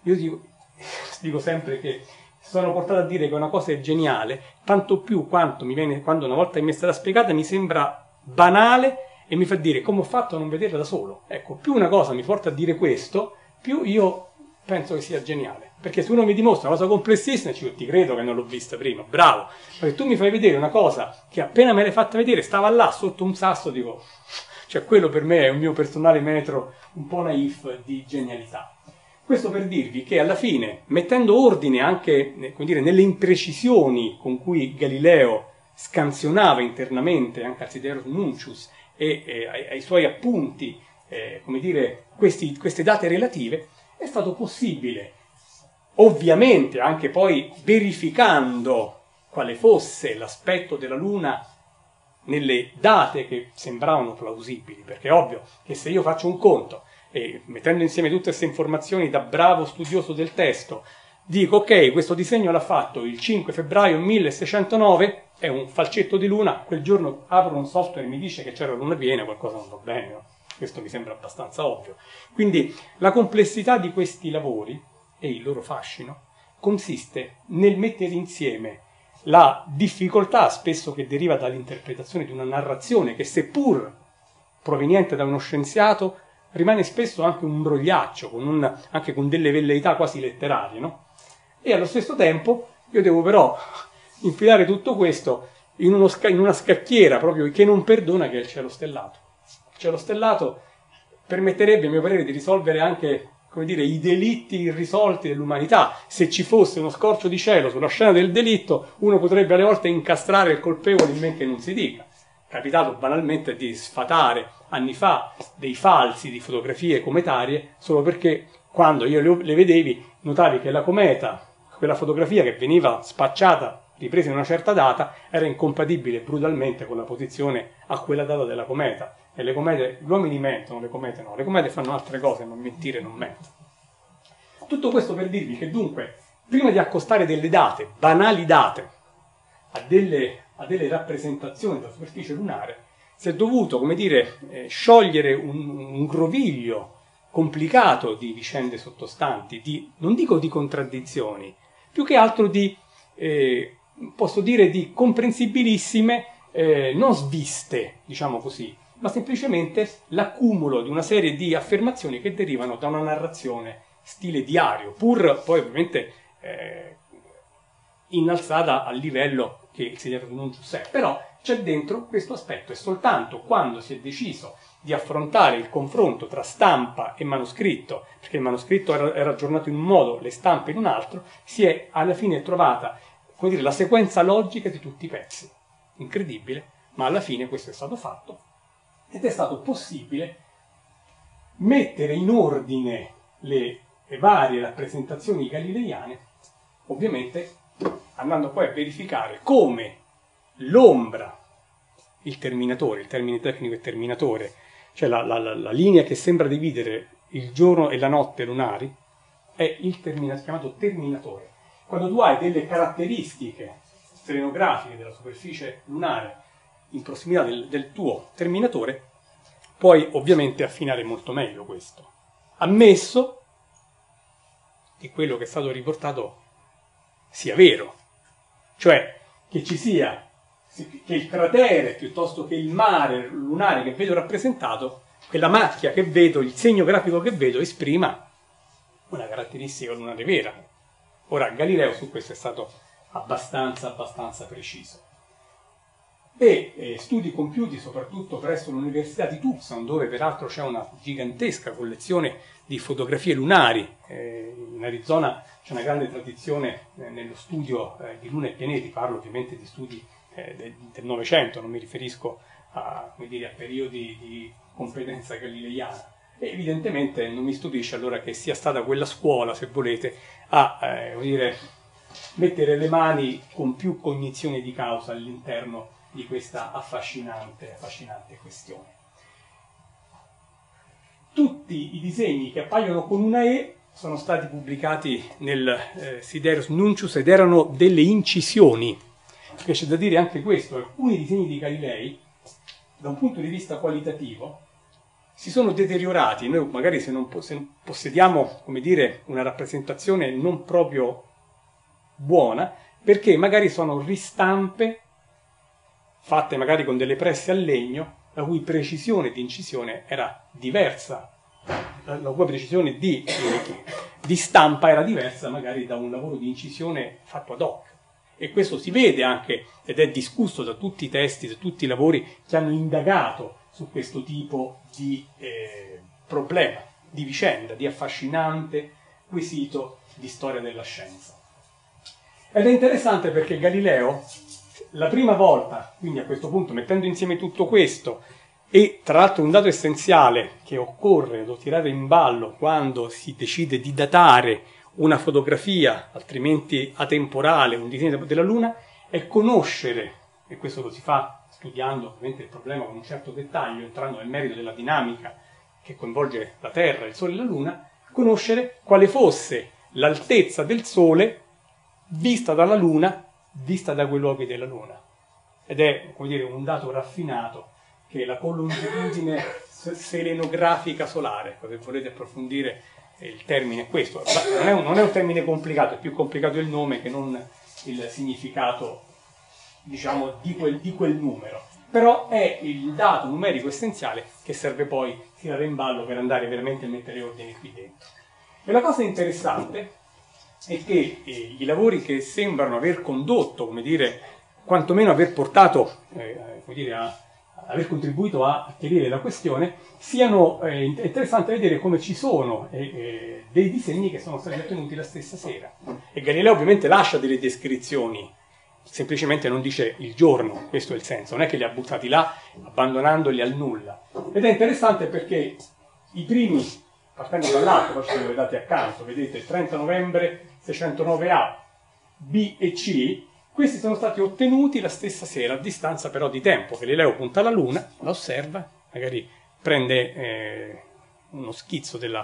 Speaker 1: che sono portato a dire che una cosa è geniale, tanto più quanto mi viene, quando una volta che mi è stata spiegata mi sembra banale e mi fa dire come ho fatto a non vederla da solo. Ecco, più una cosa mi porta a dire questo, più io penso che sia geniale. Perché se uno mi dimostra una cosa complessissima, dico, ti credo che non l'ho vista prima, bravo. Perché tu mi fai vedere una cosa che appena me l'hai fatta vedere stava là sotto un sasso, dico, cioè quello per me è un mio personale metro un po' naif di genialità. Questo per dirvi che alla fine, mettendo ordine anche, come dire, nelle imprecisioni con cui Galileo scansionava internamente anche al Sidereus Nuncius e ai suoi appunti, come dire, queste date relative, è stato possibile, ovviamente anche poi verificando quale fosse l'aspetto della Luna nelle date che sembravano plausibili, perché è ovvio che se io faccio un conto e mettendo insieme tutte queste informazioni da bravo studioso del testo, dico ok, questo disegno l'ha fatto il 5 febbraio 1609, è un falcetto di luna, quel giorno apro un software e mi dice che c'era la luna piena, qualcosa non va bene, no? Questo mi sembra abbastanza ovvio. Quindi la complessità di questi lavori e il loro fascino consiste nel mettere insieme la difficoltà spesso che deriva dall'interpretazione di una narrazione che, seppur proveniente da uno scienziato, rimane spesso anche un brogliaccio, anche con delle velleità quasi letterarie, no? E allo stesso tempo io devo però infilare tutto questo in una scacchiera proprio che non perdona, che è il cielo stellato. Il cielo stellato permetterebbe, a mio parere, di risolvere anche, come dire, i delitti irrisolti dell'umanità. Se ci fosse uno scorcio di cielo sulla scena del delitto, uno potrebbe alle volte incastrare il colpevole in men che non si dica. È capitato banalmente di sfatare anni fa dei falsi di fotografie cometarie solo perché quando io le vedevi notavi che la cometa, quella fotografia che veniva spacciata, ripresa in una certa data, era incompatibile brutalmente con la posizione a quella data della cometa. E le comete, gli uomini mentono, le comete no, le comete fanno altre cose, non mentire non mentono. Tutto questo per dirvi che dunque, prima di accostare delle date, banali date, a delle rappresentazioni della superficie lunare, si è dovuto, come dire, sciogliere un groviglio complicato di vicende sottostanti, non dico di contraddizioni, più che altro posso dire, di comprensibilissime, non sviste, diciamo così, ma semplicemente l'accumulo di una serie di affermazioni che derivano da una narrazione stile diario, pur poi ovviamente innalzata al livello che il Sidereus Nuncius è. Però c'è dentro questo aspetto e soltanto quando si è deciso di affrontare il confronto tra stampa e manoscritto, perché il manoscritto era aggiornato in un modo, le stampe in un altro, si è alla fine trovata, come dire, la sequenza logica di tutti i pezzi. Incredibile, ma alla fine questo è stato fatto ed è stato possibile mettere in ordine le varie rappresentazioni galileiane, ovviamente andando poi a verificare come l'ombra, il termine tecnico è terminatore, cioè la linea che sembra dividere il giorno e la notte lunari, è chiamato terminatore. Quando tu hai delle caratteristiche stenografiche della superficie lunare in prossimità del tuo terminatore, puoi ovviamente affinare molto meglio questo. Ammesso che quello che è stato riportato sia vero, cioè che ci sia che il cratere piuttosto che il mare lunare che vedo rappresentato, quella macchia che vedo, il segno grafico che vedo, esprima una caratteristica lunare vera. Ora, Galileo su questo è stato abbastanza preciso. E studi compiuti soprattutto presso l'Università di Tucson, dove peraltro c'è una gigantesca collezione di fotografie lunari. In Arizona c'è una grande tradizione nello studio di lune e pianeti, parlo ovviamente di studi del Novecento, non mi riferisco a, come dire, a periodi di competenza galileiana. E evidentemente non mi stupisce allora che sia stata quella scuola, se volete, a come dire, mettere le mani con più cognizione di causa all'interno di questa affascinante questione. Tutti i disegni che appaiono con una E sono stati pubblicati nel Sidereus Nuncius ed erano delle incisioni, perché c'è da dire anche questo: alcuni disegni di Galilei, da un punto di vista qualitativo, si sono deteriorati. Noi magari se non possediamo, come dire, una rappresentazione non proprio buona, perché magari sono ristampe fatte magari con delle presse a legno, la cui precisione di incisione era diversa, la cui precisione di stampa era diversa magari da un lavoro di incisione fatto ad hoc. E questo si vede anche, ed è discusso da tutti i testi, da tutti i lavori che hanno indagato su questo tipo di problema, di vicenda, di affascinante quesito di storia della scienza. Ed è interessante perché Galileo, la prima volta, quindi a questo punto, mettendo insieme tutto questo, e tra l'altro un dato essenziale che occorre tirare in ballo quando si decide di datare una fotografia, altrimenti atemporale, un disegno della Luna, è conoscere, e questo lo si fa studiando ovviamente il problema con un certo dettaglio, entrando nel merito della dinamica che coinvolge la Terra, il Sole e la Luna, conoscere quale fosse l'altezza del Sole vista dalla Luna, vista da quei luoghi della Luna. Ed è, come dire, un dato raffinato che è la colongitudine selenografica solare. Se volete approfondire il termine è questo. Non è un termine complicato, è più complicato il nome che non il significato, diciamo, di quel numero. Però è il dato numerico essenziale che serve poi a tirare in ballo per andare veramente a mettere ordine qui dentro. E la cosa interessante è che i lavori che sembrano aver condotto, come dire, quantomeno aver portato, come dire, a aver contribuito a chiarire la questione, siano interessanti vedere come ci sono dei disegni che sono stati ottenuti la stessa sera. E Galileo ovviamente lascia delle descrizioni, semplicemente non dice il giorno, questo è il senso, non è che li ha buttati là abbandonandoli al nulla. Ed è interessante perché i primi, partendo dall'alto, poi ce li vedete accanto, vedete 30 novembre 609A, B e C, questi sono stati ottenuti la stessa sera, a distanza però di tempo. Galileo punta alla Luna, la osserva, magari prende uno schizzo dei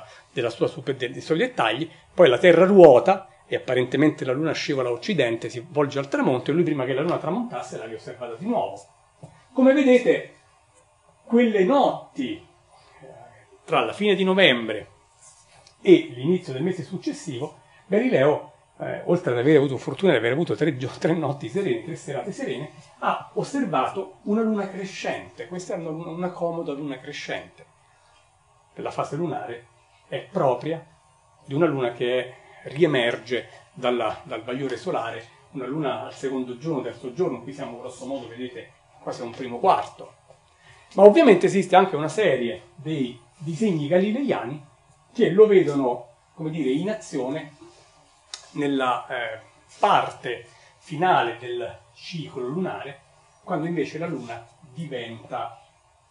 Speaker 1: suoi dettagli, poi la Terra ruota e apparentemente la Luna scivola a occidente, si volge al tramonto e lui prima che la Luna tramontasse l'ha riosservata di nuovo. Come vedete, quelle notti tra la fine di novembre e l'inizio del mese successivo, Galileo, oltre ad aver avuto fortuna di aver avuto tre notti serene, 3 serate serene, ha osservato una luna crescente. Questa è una comoda luna crescente. La fase lunare è propria di una luna che riemerge dal bagliore solare, una luna al secondo giorno, terzo giorno, qui siamo grosso modo, vedete, quasi a un primo quarto. Ma ovviamente esiste anche una serie dei disegni galileiani che lo vedono, come dire, in azione nella parte finale del ciclo lunare, quando invece la Luna diventa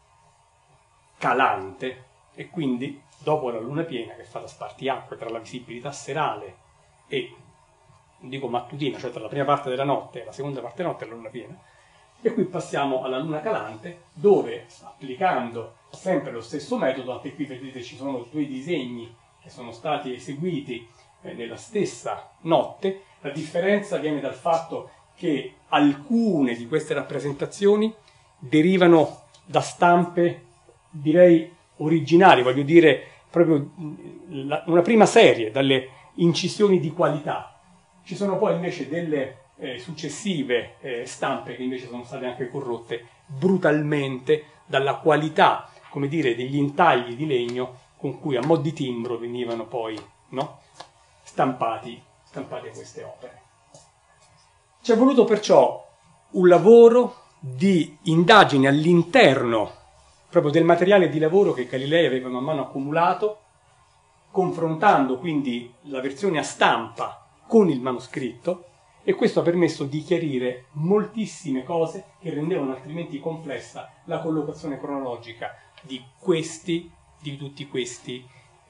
Speaker 1: calante e quindi dopo la luna piena, che fa da spartiacque tra la visibilità serale e, non dico mattutina, cioè tra la prima parte della notte e la seconda parte della notte, la luna piena, e qui passiamo alla luna calante, dove, applicando sempre lo stesso metodo, anche qui vedete ci sono 2 disegni che sono stati eseguiti nella stessa notte. La differenza viene dal fatto che alcune di queste rappresentazioni derivano da stampe, direi, originali, voglio dire, proprio una prima serie, dalle incisioni di qualità. Ci sono poi invece delle successive stampe che invece sono state anche corrotte brutalmente dalla qualità, come dire, degli intagli di legno con cui a mo' di timbro venivano poi, no, stampate queste opere. Ci è voluto perciò un lavoro di indagine all'interno proprio del materiale di lavoro che Galilei aveva man mano accumulato, confrontando quindi la versione a stampa con il manoscritto, e questo ha permesso di chiarire moltissime cose che rendevano altrimenti complessa la collocazione cronologica di tutti questi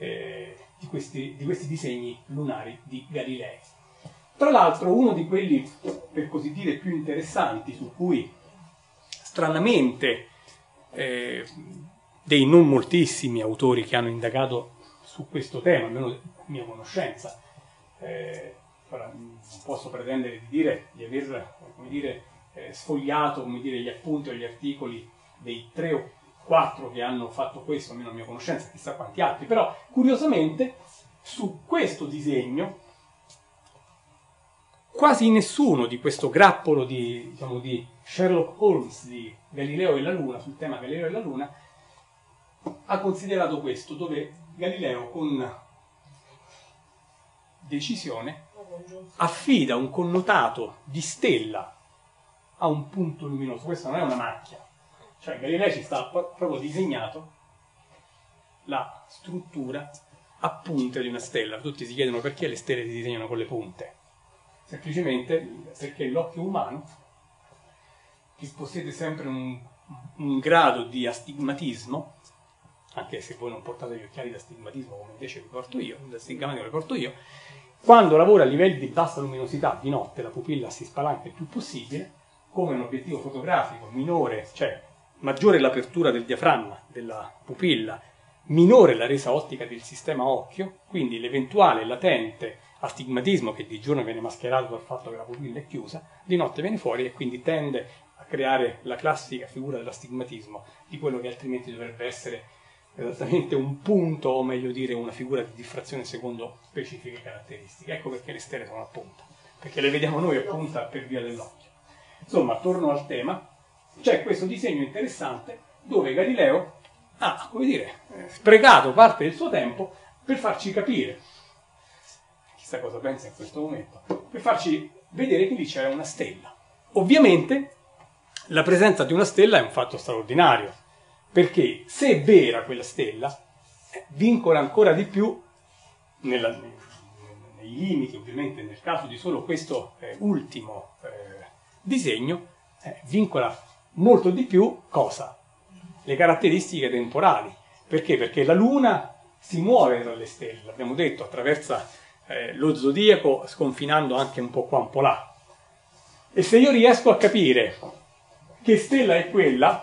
Speaker 1: disegni lunari di Galilei. Tra l'altro uno di quelli, per così dire, più interessanti, su cui stranamente dei non moltissimi autori che hanno indagato su questo tema, almeno a mia conoscenza, non posso pretendere di aver, come dire, sfogliato, come dire, gli appunti o gli articoli dei 3 o 4 che hanno fatto questo, almeno a mia conoscenza, chissà quanti altri, però curiosamente su questo disegno quasi nessuno di questo grappolo di Sherlock Holmes di Galileo e la Luna, sul tema Galileo e la Luna, ha considerato questo, dove Galileo con decisione affida un connotato di stella a un punto luminoso. Questa non è una macchia, cioè Galilei ci sta proprio disegnato la struttura a punte di una stella. Tutti si chiedono perché le stelle si disegnano con le punte. Semplicemente perché l'occhio umano, che possiede sempre un grado di astigmatismo, anche se voi non portate gli occhiali d'astigmatismo come invece vi porto io, l'astigmatismo lo porto io, quando lavora a livelli di bassa luminosità di notte la pupilla si spalanca il più possibile, come un obiettivo fotografico minore, cioè maggiore l'apertura del diaframma della pupilla, minore la resa ottica del sistema occhio, quindi l'eventuale latente astigmatismo che di giorno viene mascherato dal fatto che la pupilla è chiusa, di notte viene fuori e quindi tende a creare la classica figura dell'astigmatismo, di quello che altrimenti dovrebbe essere esattamente un punto, o meglio dire una figura di diffrazione secondo specifiche caratteristiche. Ecco perché le stelle sono a punta, perché le vediamo noi a punta per via dell'occhio. Insomma, torno al tema, c'è questo disegno interessante dove Galileo ha, come dire, sprecato parte del suo tempo per farci capire, chissà cosa pensa in questo momento, per farci vedere che lì c'era una stella. Ovviamente la presenza di una stella è un fatto straordinario, perché se è vera quella stella, vincola ancora di più, nei limiti ovviamente, nel caso di solo questo ultimo disegno, vincola molto di più cosa? Le caratteristiche temporali. Perché? Perché la Luna si muove tra le stelle, l'abbiamo detto, attraversa lo zodiaco sconfinando anche un po' qua, un po' là. E se io riesco a capire che stella è quella,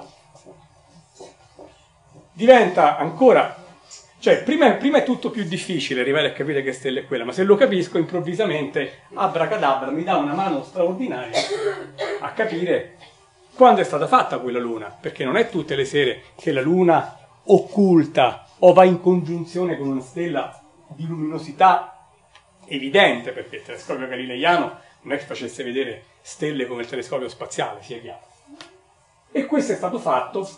Speaker 1: diventa ancora, cioè prima è tutto più difficile arrivare a capire che stella è quella, ma se lo capisco improvvisamente, abracadabra, mi dà una mano straordinaria a capire quando è stata fatta quella Luna, perché non è tutte le sere che la Luna occulta o va in congiunzione con una stella di luminosità evidente, perché il telescopio galileiano non è che facesse vedere stelle come il telescopio spaziale, sia chiaro. E questo è stato fatto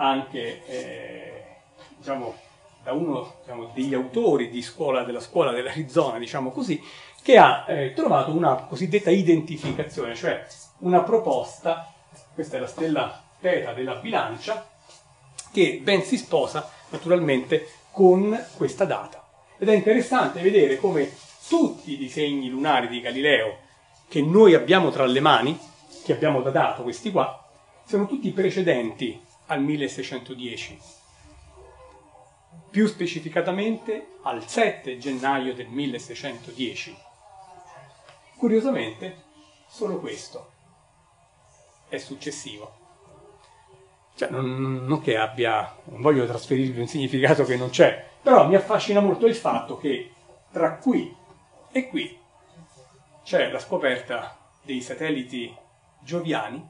Speaker 1: anche da uno degli autori della scuola dell'Arizona, diciamo così, che ha trovato una cosiddetta identificazione, cioè una proposta, questa è la stella Theta della bilancia, che ben si sposa naturalmente con questa data. Ed è interessante vedere come tutti i disegni lunari di Galileo che noi abbiamo tra le mani, che abbiamo datato, questi qua, sono tutti precedenti al 1610, più specificatamente al 7 gennaio del 1610. Curiosamente, solo questo è successivo. Cioè, non che non voglio trasferirvi un significato che non c'è, però mi affascina molto il fatto che tra qui e qui c'è la scoperta dei satelliti gioviani,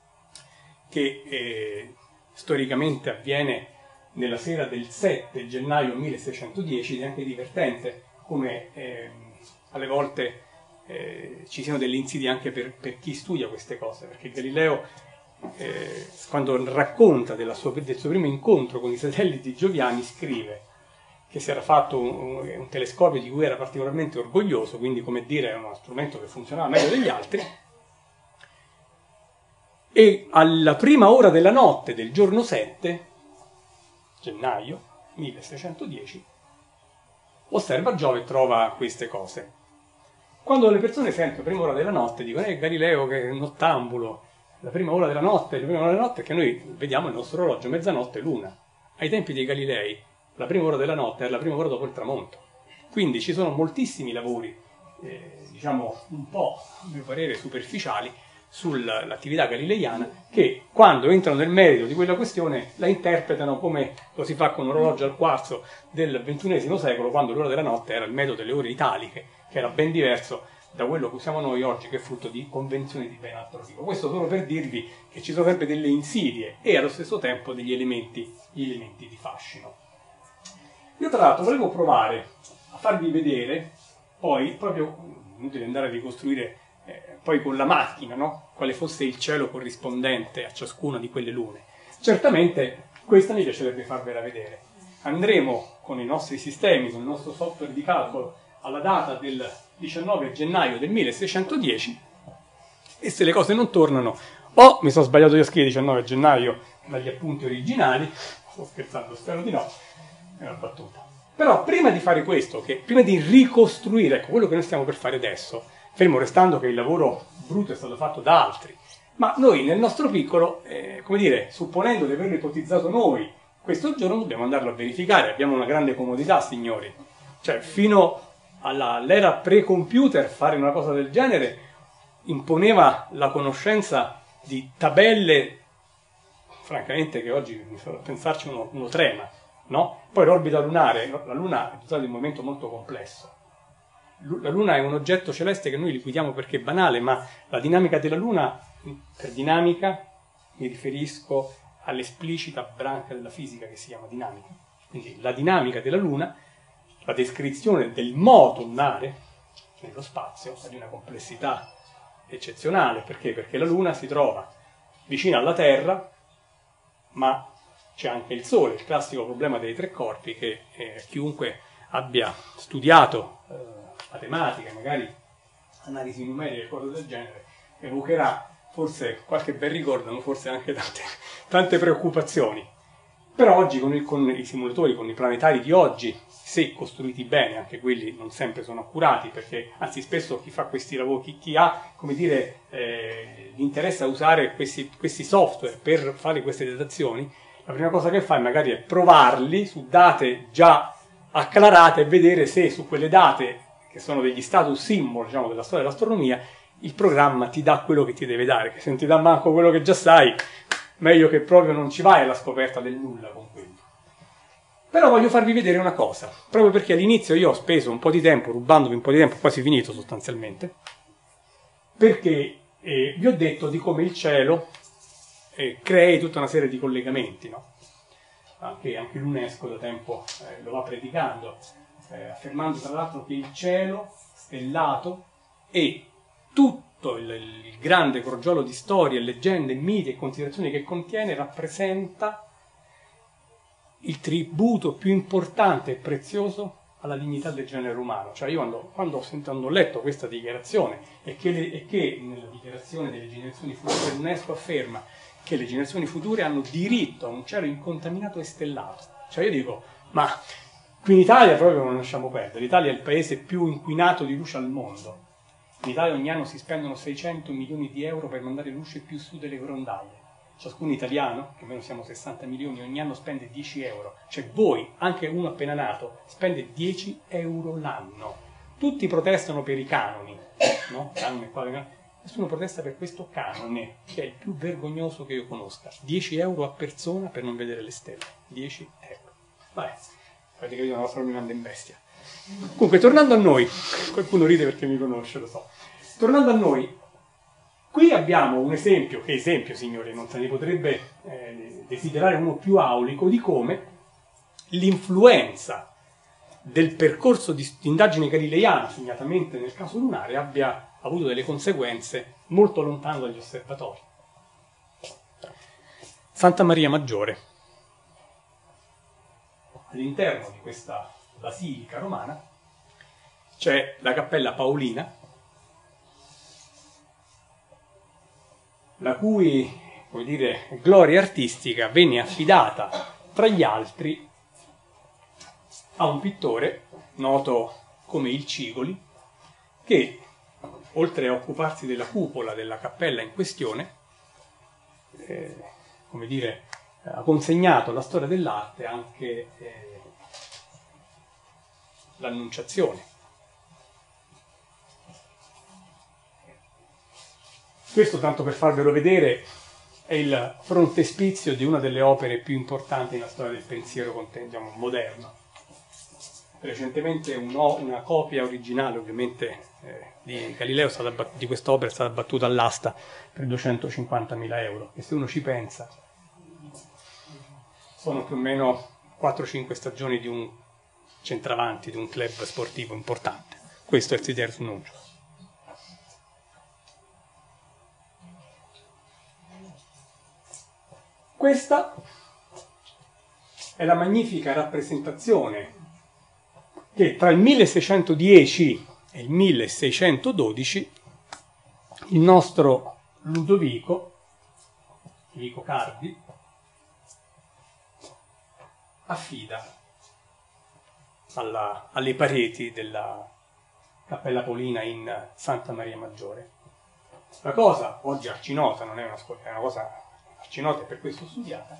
Speaker 1: che storicamente avviene nella sera del 7 gennaio 1610, ed è anche divertente come alle volte ci siano delle insidie anche per chi studia queste cose, perché Galileo, quando racconta del suo primo incontro con i satelliti gioviani, scrive che si era fatto un telescopio di cui era particolarmente orgoglioso, quindi come dire uno strumento che funzionava meglio degli altri, e alla prima ora della notte del giorno 7 gennaio 1610 osserva Giove e trova queste cose. Quando le persone sentono la prima ora della notte dicono Galileo che è nottambulo, la prima ora della notte è che noi vediamo il nostro orologio mezzanotte l'una. Ai tempi dei Galilei la prima ora della notte era la prima ora dopo il tramonto. Quindi ci sono moltissimi lavori, diciamo un po' a mio parere superficiali, sull'attività galileiana, che quando entrano nel merito di quella questione la interpretano come lo si fa con un orologio al quarzo del XXI secolo, quando l'ora della notte era il metodo delle ore italiche, che era ben diverso da quello che usiamo noi oggi, che è frutto di convenzioni di ben altro tipo. Questo solo per dirvi che ci sono sempre delle insidie e allo stesso tempo degli elementi di fascino. Io tra l'altro volevo provare a farvi vedere, poi proprio inutile andare a ricostruire poi con la macchina, no? Quale fosse il cielo corrispondente a ciascuna di quelle lune. Certamente questa mi piacerebbe farvela vedere. Andremo con i nostri sistemi, con il nostro software di calcolo, alla data del 19 gennaio del 1610, e se le cose non tornano, o mi sono sbagliato io a scrivere 19 gennaio dagli appunti originali, sto scherzando, spero di no, è una battuta. Però prima di fare questo, prima di ricostruire, ecco, quello che noi stiamo per fare adesso, fermo restando che il lavoro brutto è stato fatto da altri, ma noi nel nostro piccolo, come dire, supponendo di averlo ipotizzato noi, questo giorno dobbiamo andarlo a verificare. Abbiamo una grande comodità, signori. Cioè, fino all'era pre-computer fare una cosa del genere imponeva la conoscenza di tabelle, francamente, che oggi, a pensarci, uno trema, no? Poi l'orbita lunare, la Luna è dotata di un movimento molto complesso. La Luna è un oggetto celeste che noi liquidiamo perché è banale, ma la dinamica della Luna, per dinamica mi riferisco all'esplicita branca della fisica che si chiama dinamica. Quindi la dinamica della Luna, la descrizione del moto lunare nello spazio è di una complessità eccezionale. Perché? Perché la Luna si trova vicina alla Terra, ma c'è anche il Sole, il classico problema dei tre corpi che chiunque abbia studiato matematica, magari analisi numerica e cose del genere, evocherà forse qualche bel ricordo, ma forse anche tante preoccupazioni. Però oggi con i simulatori, con i planetari di oggi, se costruiti bene, anche quelli non sempre sono accurati, perché anzi spesso chi fa questi lavori, chi ha, come dire, l'interesse a usare questi software per fare queste datazioni, la prima cosa che fa magari è provarli su date già acclarate e vedere se su quelle date, che sono degli status symbol, diciamo, della storia dell'astronomia, il programma ti dà quello che ti deve dare, che se non ti dà manco quello che già sai, meglio che proprio non ci vai alla scoperta del nulla con quello. Però voglio farvi vedere una cosa, proprio perché all'inizio io ho speso un po' di tempo, rubandovi un po' di tempo, quasi finito sostanzialmente, perché vi ho detto di come il cielo crei tutta una serie di collegamenti, no? Anche l'UNESCO da tempo lo va predicando, affermando tra l'altro che il cielo stellato e tutto il grande crogiolo di storie, leggende, miti e considerazioni che contiene rappresenta il tributo più importante e prezioso alla dignità del genere umano. Cioè io quando ho letto questa dichiarazione e che nella dichiarazione delle generazioni future l'UNESCO afferma che le generazioni future hanno diritto a un cielo incontaminato e stellato, cioè io dico, ma qui in Italia proprio non lasciamo perdere. L'Italia è il paese più inquinato di luce al mondo. In Italia ogni anno si spendono 600 milioni di euro per mandare luce più su delle grondaie. Ciascun italiano, che almeno siamo 60 milioni, ogni anno spende 10 euro. Cioè voi, anche uno appena nato, spende 10 euro l'anno. Tutti protestano per i canoni, no? Canone qua, nessuno protesta per questo canone, che è il più vergognoso che io conosca. 10 euro a persona per non vedere le stelle. 10 euro. Vai. Avete capito, la nostra mi manda in bestia. Comunque, tornando a noi, qualcuno ride perché mi conosce, lo so. Tornando a noi, qui abbiamo un esempio, che esempio, signori, non se ne potrebbe desiderare uno più aulico, di come l'influenza del percorso di indagine galileiana, segnatamente nel caso lunare, abbia avuto delle conseguenze molto lontane dagli osservatori. Santa Maria Maggiore. All'interno di questa basilica romana c'è la Cappella Paolina, la cui, come dire, gloria artistica venne affidata, tra gli altri, a un pittore noto come il Cigoli, che, oltre a occuparsi della cupola della cappella in questione, come dire, ha consegnato alla storia dell'arte anche l'Annunciazione. Questo, tanto per farvelo vedere, è il frontespizio di una delle opere più importanti nella storia del pensiero, diciamo, moderno. Recentemente una copia originale, ovviamente, di Galileo, di quest'opera è stata battuta all'asta per 250.000 euro. E se uno ci pensa, sono più o meno 4-5 stagioni di un centravanti, di un club sportivo importante. Questo è il Sidereus Nuncius. Questa è la magnifica rappresentazione che tra il 1610 e il 1612 il nostro Ludovico Cardi affida alle pareti della Cappella Paolina in Santa Maria Maggiore. La cosa oggi arcinota, non è una cosa arcinota e per questo studiata,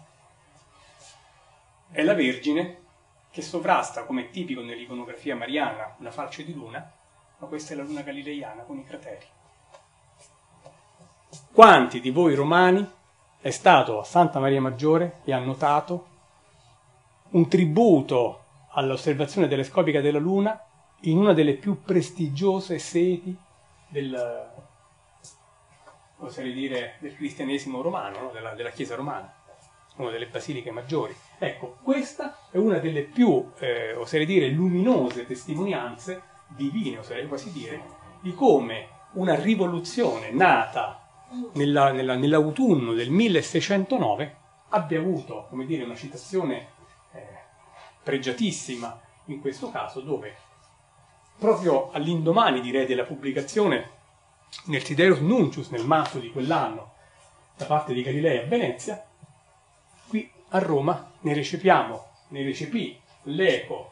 Speaker 1: è la Vergine che sovrasta, come è tipico nell'iconografia mariana, una falce di luna, ma questa è la luna galileiana con i crateri. Quanti di voi romani è stato a Santa Maria Maggiore e ha notato un tributo all'osservazione telescopica della luna in una delle più prestigiose sedi del cristianesimo romano, no? della Chiesa romana, una delle basiliche maggiori. Ecco, questa è una delle più, oserei dire, luminose testimonianze divine, oserei quasi dire, di come una rivoluzione nata nell'autunno del 1609 abbia avuto, come dire, una citazione pregiatissima in questo caso, dove proprio all'indomani, direi, della pubblicazione nel Sidereus Nuncius, nel marzo di quell'anno, da parte di Galilei a Venezia, qui a Roma ne recepì l'eco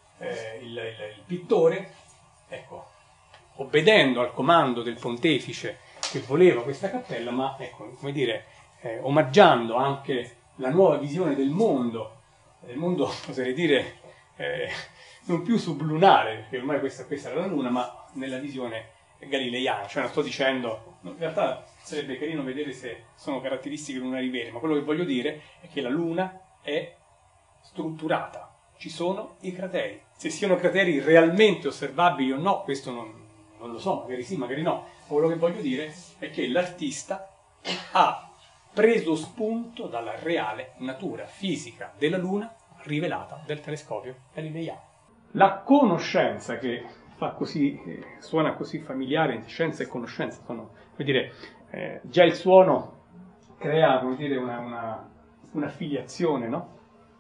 Speaker 1: il pittore, ecco, obbedendo al comando del pontefice che voleva questa cappella, ma ecco, come dire, omaggiando anche la nuova visione del mondo, oserei dire, non più sublunare, perché ormai questa era la luna, ma nella visione galileiana. Cioè, non sto dicendo, in realtà sarebbe carino vedere se sono caratteristiche lunari vere, ma quello che voglio dire è che la luna è strutturata, ci sono i crateri. Se siano crateri realmente osservabili o no, questo non lo so, magari sì, magari no. Ma quello che voglio dire è che l'artista ha preso spunto dalla reale natura fisica della luna rivelata dal telescopio galileiano. La conoscenza che fa così, suona così familiare, scienza e conoscenza sono, come dire, già il suono crea, come dire, un'affiliazione, no?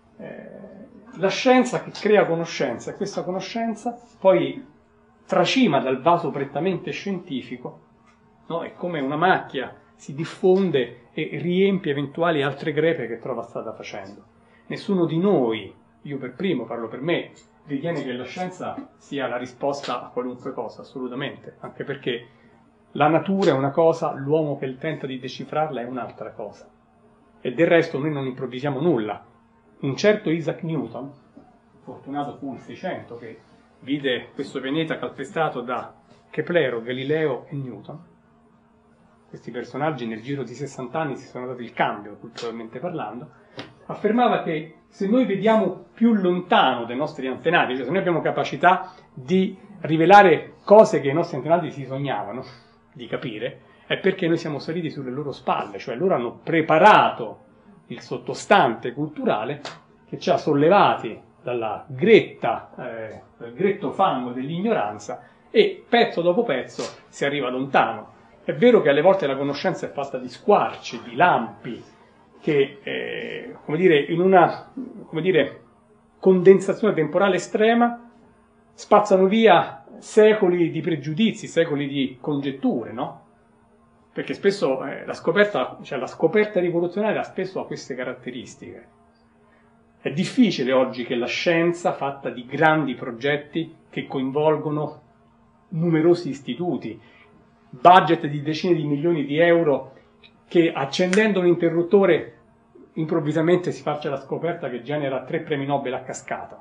Speaker 1: La scienza che crea conoscenza, e questa conoscenza poi tracima dal vaso prettamente scientifico, no? È come una macchia, si diffonde e riempie eventuali altre crepe che trova strada facendo. Nessuno di noi, io per primo, parlo per me, ritiene che la scienza sia la risposta a qualunque cosa, assolutamente, anche perché la natura è una cosa, l'uomo che tenta di decifrarla è un'altra cosa. E del resto noi non improvvisiamo nulla. Un certo Isaac Newton, fortunato fu il 600, che vide questo pianeta calpestato da Keplero, Galileo e Newton. Questi personaggi nel giro di 60 anni si sono dati il cambio, culturalmente parlando. Affermava che se noi vediamo più lontano dai nostri antenati, cioè se noi abbiamo capacità di rivelare cose che i nostri antenati si sognavano di capire, è perché noi siamo saliti sulle loro spalle, cioè loro hanno preparato il sottostante culturale che ci ha sollevati dal gretto fango dell'ignoranza, e pezzo dopo pezzo si arriva lontano. È vero che alle volte la conoscenza è fatta di squarci, di lampi, che, come dire, in una, come dire, condensazione temporale estrema spazzano via secoli di pregiudizi, secoli di congetture, no? Perché spesso la scoperta rivoluzionaria spesso ha queste caratteristiche. È difficile oggi che la scienza, fatta di grandi progetti che coinvolgono numerosi istituti, budget di decine di milioni di euro, che accendendo un interruttore improvvisamente si faccia la scoperta che genera 3 premi Nobel a cascata.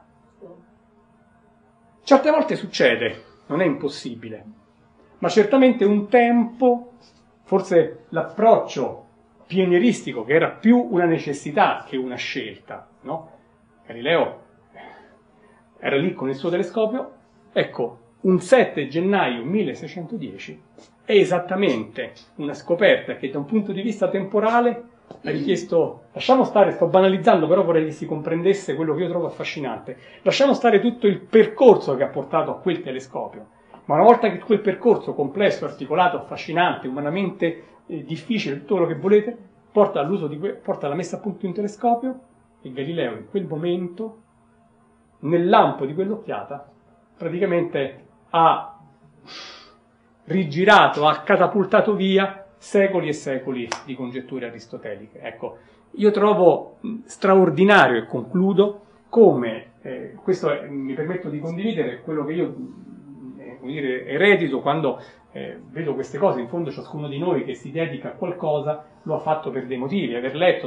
Speaker 1: Certe volte succede, non è impossibile, ma certamente un tempo, forse l'approccio pionieristico, che era più una necessità che una scelta, no? Galileo era lì con il suo telescopio, ecco, un 7 gennaio 1610 è esattamente una scoperta che da un punto di vista temporale ha richiesto, lasciamo stare, sto banalizzando, però vorrei che si comprendesse quello che io trovo affascinante, lasciamo stare tutto il percorso che ha portato a quel telescopio, ma una volta che quel percorso complesso, articolato, affascinante, umanamente difficile, tutto quello che volete, porta alla messa a punto di un telescopio, e Galileo in quel momento, nel lampo di quell'occhiata, praticamente ha rigirato, ha catapultato via secoli e secoli di congetture aristoteliche. Ecco, io trovo straordinario, e concludo, come, mi permetto di condividere quello che io eredito quando vedo queste cose. In fondo ciascuno di noi che si dedica a qualcosa lo ha fatto per dei motivi. Aver letto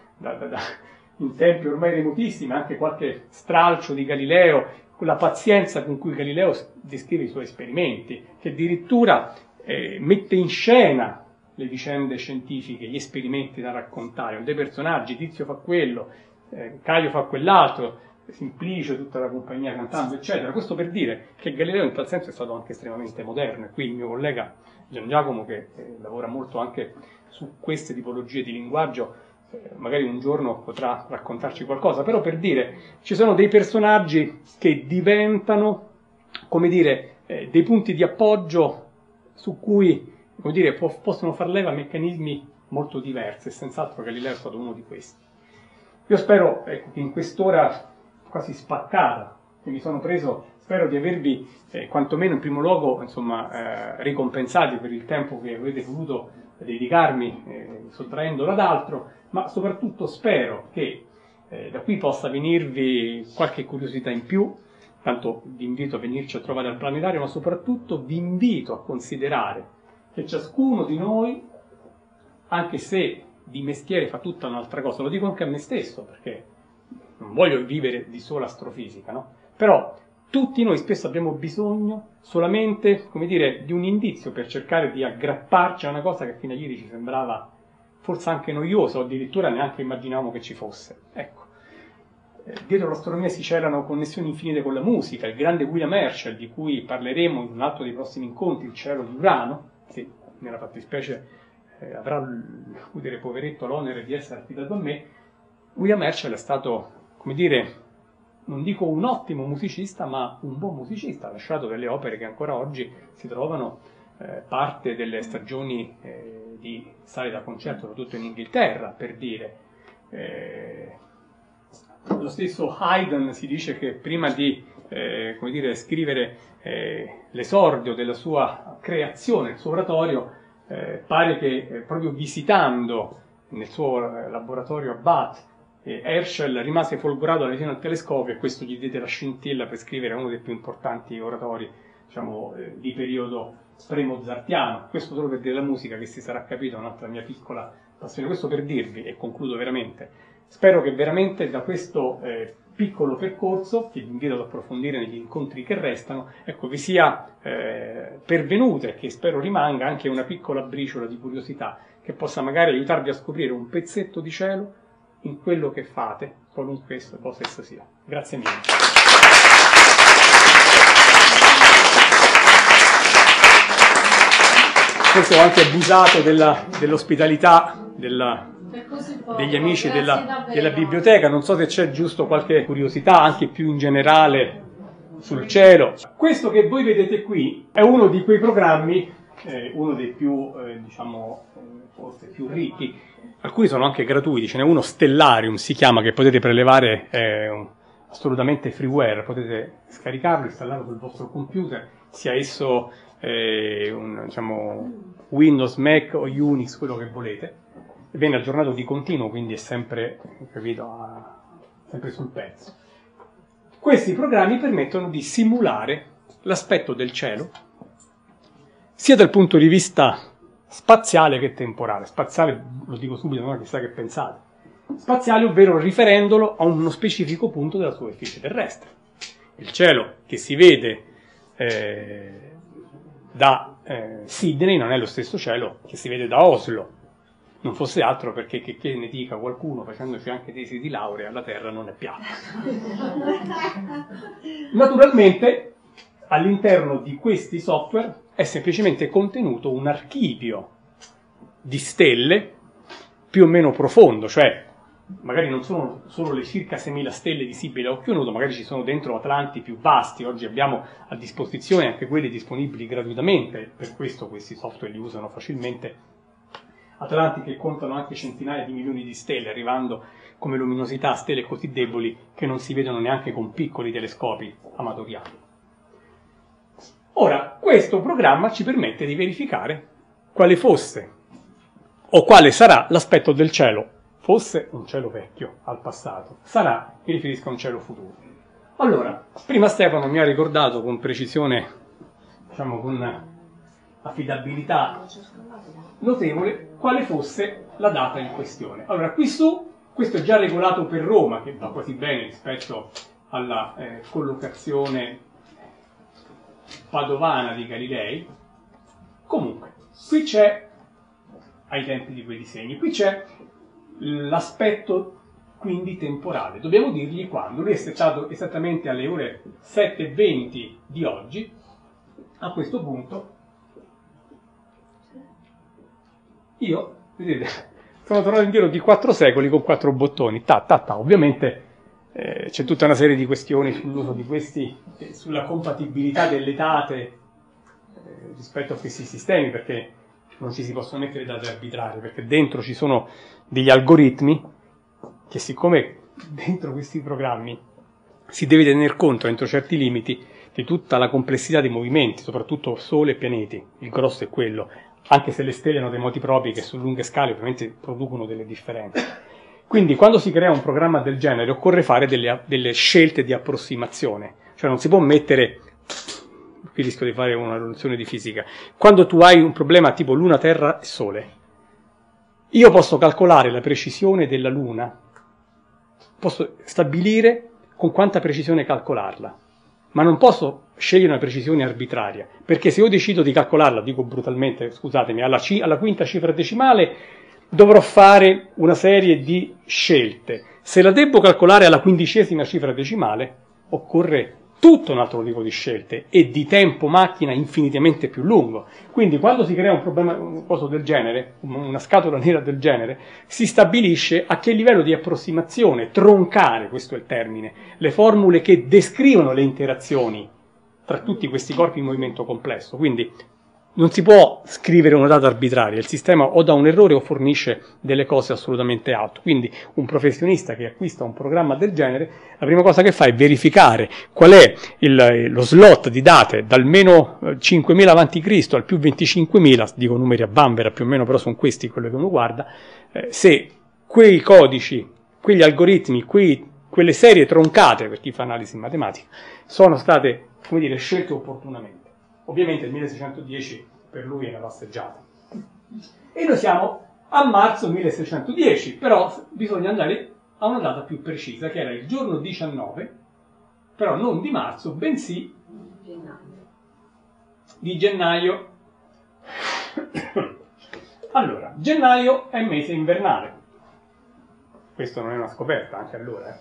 Speaker 1: in tempi ormai remotissimi anche qualche stralcio di Galileo, con la pazienza con cui Galileo descrive i suoi esperimenti, che addirittura mette in scena le vicende scientifiche, gli esperimenti da raccontare, dei personaggi, Tizio fa quello, Caio fa quell'altro, Simplicio, tutta la compagnia cantando, eccetera. Questo per dire che Galileo in tal senso è stato anche estremamente moderno, e qui il mio collega Gian Giacomo, che lavora molto anche su queste tipologie di linguaggio, magari un giorno potrà raccontarci qualcosa, però per dire, ci sono dei personaggi che diventano, come dire, dei punti di appoggio su cui, come dire, possono far leva meccanismi molto diversi, e senz'altro Galileo è stato uno di questi. Io spero, ecco, che in quest'ora quasi spaccata che mi sono preso, spero di avervi quantomeno in primo luogo, insomma, ricompensati per il tempo che avete voluto dedicarmi, sottraendolo ad altro, ma soprattutto spero che da qui possa venirvi qualche curiosità in più. Tanto vi invito a venirci a trovare al planetario, ma soprattutto vi invito a considerare che ciascuno di noi, anche se di mestiere fa tutta un'altra cosa, lo dico anche a me stesso, perché non voglio vivere di sola astrofisica, no? Però tutti noi spesso abbiamo bisogno solamente, come dire, di un indizio per cercare di aggrapparci a una cosa che fino a ieri ci sembrava forse anche noiosa, o addirittura neanche immaginavamo che ci fosse. Ecco, dietro l'astronomia si celano connessioni infinite con la musica. Il grande William Herschel, di cui parleremo in un altro dei prossimi incontri, il cielo di Urano, che nella fattispecie avrà, poveretto, l'onere di essere affidato a me. William Herschel è stato, come dire, non dico un ottimo musicista, ma un buon musicista. Ha lasciato delle opere che ancora oggi si trovano parte delle stagioni di sale da concerto, soprattutto in Inghilterra, per dire. Lo stesso Haydn si dice che prima di come dire, scrivere l'esordio della sua creazione, il suo oratorio, pare che proprio visitando nel suo laboratorio a Bath, Herschel rimase folgorato vicino al telescopio, e questo gli diede la scintilla per scrivere uno dei più importanti oratori, diciamo, di periodo pre-mozartiano. Questo solo per dire la musica, che si sarà capito, un'altra mia piccola passione. Questo per dirvi, e concludo veramente, spero che veramente da questo piccolo percorso, che vi invito ad approfondire negli incontri che restano, ecco, vi sia pervenuta, e che spero rimanga, anche una piccola briciola di curiosità che possa magari aiutarvi a scoprire un pezzetto di cielo in quello che fate, qualunque cosa essa sia. Grazie mille. Forse ho anche abusato dell'ospitalità, degli amici della biblioteca. Non so se c'è giusto qualche curiosità anche più in generale sul cielo. Questo che voi vedete qui è uno di quei programmi, uno dei più, diciamo, forse più ricchi. Alcuni sono anche gratuiti, ce n'è uno Stellarium si chiama, che potete prelevare, assolutamente freeware, potete scaricarlo, installarlo sul vostro computer, sia esso diciamo, Windows, Mac o Unix, quello che volete. Viene aggiornato di continuo, quindi è sempre, capito, sempre sul pezzo. Questi programmi permettono di simulare l'aspetto del cielo, sia dal punto di vista spaziale che temporale. Spaziale, lo dico subito, non chissà che pensate. Spaziale, ovvero riferendolo a uno specifico punto della superficie terrestre. Il cielo che si vede da Sydney non è lo stesso cielo che si vede da Oslo. Non fosse altro perché, che ne dica qualcuno, facendoci anche tesi di laurea, la Terra non è piatta. Naturalmente, all'interno di questi software è semplicemente contenuto un archivio di stelle più o meno profondo, cioè magari non sono solo le circa 6.000 stelle visibili a occhio nudo, magari ci sono dentro atlanti più vasti. Oggi abbiamo a disposizione anche quelli disponibili gratuitamente, per questo questi software li usano facilmente. Atlanti che contano anche centinaia di milioni di stelle, arrivando come luminosità a stelle così deboli che non si vedono neanche con piccoli telescopi amatoriali. Ora, questo programma ci permette di verificare quale fosse o quale sarà l'aspetto del cielo. Fosse un cielo vecchio al passato, sarà, mi riferisco a un cielo futuro. Allora, prima Stefano mi ha ricordato con precisione, diciamo con affidabilità notevole, quale fosse la data in questione. Allora, qui su, questo è già regolato per Roma, che va quasi bene rispetto alla collocazione padovana di Galilei. Comunque, qui c'è, ai tempi di quei disegni, qui c'è l'aspetto quindi temporale. Dobbiamo dirgli quando. Lui è stato esattamente alle ore 7:20 di oggi. A questo punto io, vedete, sono tornato indietro di 4 secoli con 4 bottoni. Ovviamente c'è tutta una serie di questioni sull'uso di questi, sulla compatibilità delle date rispetto a questi sistemi, perché non ci si possono mettere date arbitrarie, perché dentro ci sono degli algoritmi che, siccome dentro questi programmi si deve tener conto entro certi limiti di tutta la complessità dei movimenti, soprattutto Sole e pianeti, il grosso è quello, anche se le stelle hanno dei moti propri che su lunghe scale ovviamente producono delle differenze. Quindi quando si crea un programma del genere occorre fare delle scelte di approssimazione, cioè non si può mettere, qui rischio di fare una lezione di fisica, quando tu hai un problema tipo Luna, Terra e Sole, io posso calcolare la precisione della Luna, posso stabilire con quanta precisione calcolarla, ma non posso scegliere una precisione arbitraria, perché se io decido di calcolarla, dico brutalmente, scusatemi, alla quinta cifra decimale, dovrò fare una serie di scelte. Se la devo calcolare alla 15ª cifra decimale, occorre tutto un altro tipo di scelte e di tempo macchina infinitamente più lungo. Quindi quando si crea un problema, un coso del genere, una scatola nera del genere, si stabilisce a che livello di approssimazione troncare, questo è il termine, le formule che descrivono le interazioni tra tutti questi corpi in movimento complesso. Quindi non si può scrivere una data arbitraria, il sistema o dà un errore o fornisce delle cose assolutamente out. Quindi un professionista che acquista un programma del genere, la prima cosa che fa è verificare qual è lo slot di date dal meno 5.000 a.C. al più 25.000, dico numeri a bambera più o meno, però sono questi quelli che uno guarda, se quei codici, quegli algoritmi, quelle serie troncate, per chi fa analisi matematica, sono state, come dire, scelte opportunamente. Ovviamente il 1610 per lui è una passeggiata. E noi siamo a marzo 1610, però bisogna andare a una data più precisa, che era il giorno 19, però non di marzo, bensì di gennaio. Allora, gennaio è mese invernale. Questo non è una scoperta, anche allora.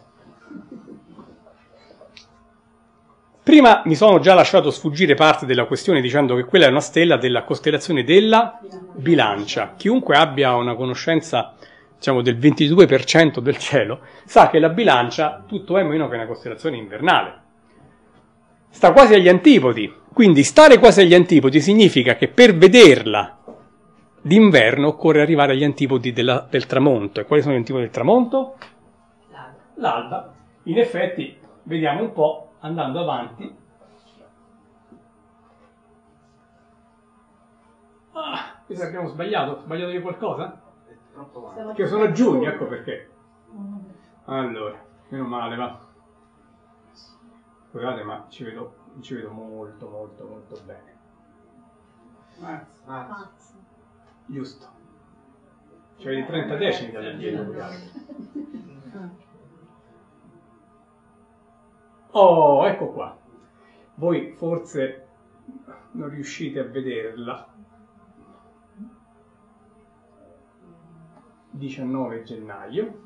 Speaker 1: Prima mi sono già lasciato sfuggire parte della questione dicendo che quella è una stella della costellazione della Bilancia. Chiunque abbia una conoscenza diciamo del 22% del cielo, sa che la bilancia tutto è meno che una costellazione invernale. Sta quasi agli antipodi, quindi stare quasi agli antipodi significa che per vederla d'inverno occorre arrivare agli antipodi del tramonto. E quali sono gli antipodi del tramonto? L'alba. In effetti, vediamo un po', andando avanti. Ah, qui abbiamo sbagliato. Sbagliato io qualcosa? Perché io sono a giugno, ecco perché. Allora, meno male, va. Scusate, ma ci vedo molto, molto, molto bene. Giusto. Ci vedi 30 decimi dall'indietro. Oh, ecco qua. Voi forse non riuscite a vederla. 19 gennaio.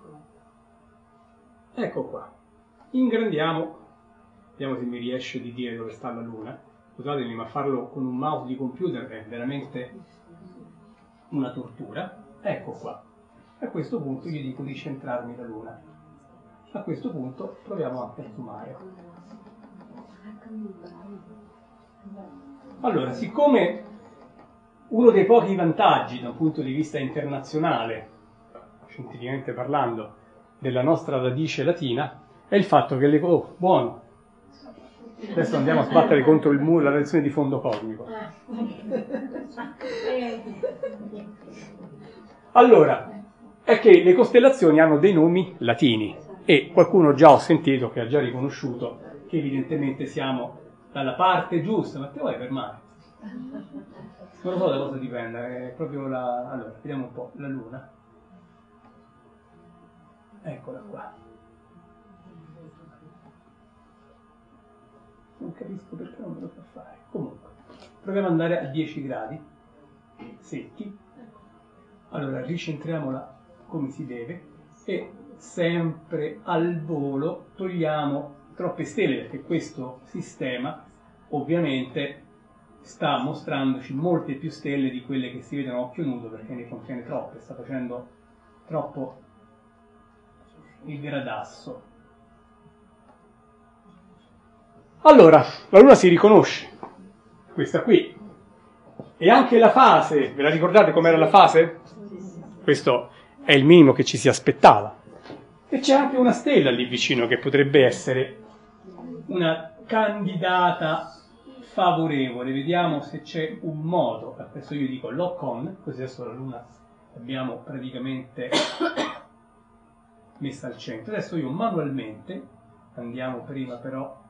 Speaker 1: Ecco qua. Ingrandiamo. Vediamo se mi riesce di dire dove sta la Luna. Scusatemi, ma farlo con un mouse di computer è veramente una tortura. Ecco qua. A questo punto io dico di centrarmi la Luna. A questo punto proviamo anche a zoomare. Allora, siccome uno dei pochi vantaggi da un punto di vista internazionale, scientificamente parlando, della nostra radice latina è il fatto che le... Oh, buono! Adesso andiamo a sbattere contro il muro la reazione di fondo cosmico. Allora, è che le costellazioni hanno dei nomi latini e qualcuno già ho sentito, che ha già riconosciuto, che evidentemente siamo dalla parte giusta. Ma te vuoi fermare? Non lo so da cosa dipende, è proprio la... Allora, vediamo un po', la Luna. Eccola qua. Non capisco perché non me lo fa fare. Comunque, proviamo ad andare a 10 gradi secchi. Allora, ricentriamola come si deve e sempre al volo togliamo troppe stelle, perché questo sistema ovviamente sta mostrandoci molte più stelle di quelle che si vedono a occhio nudo, perché ne contiene troppe, sta facendo troppo il gradasso. Allora, la Luna si riconosce, questa qui, e anche la fase, ve la ricordate com'era la fase? Questo è il minimo che ci si aspettava. E c'è anche una stella lì vicino che potrebbe essere una candidata favorevole. Vediamo se c'è un modo. Adesso io dico lock on, così adesso la Luna l'abbiamo praticamente messa al centro. Adesso io manualmente, andiamo prima però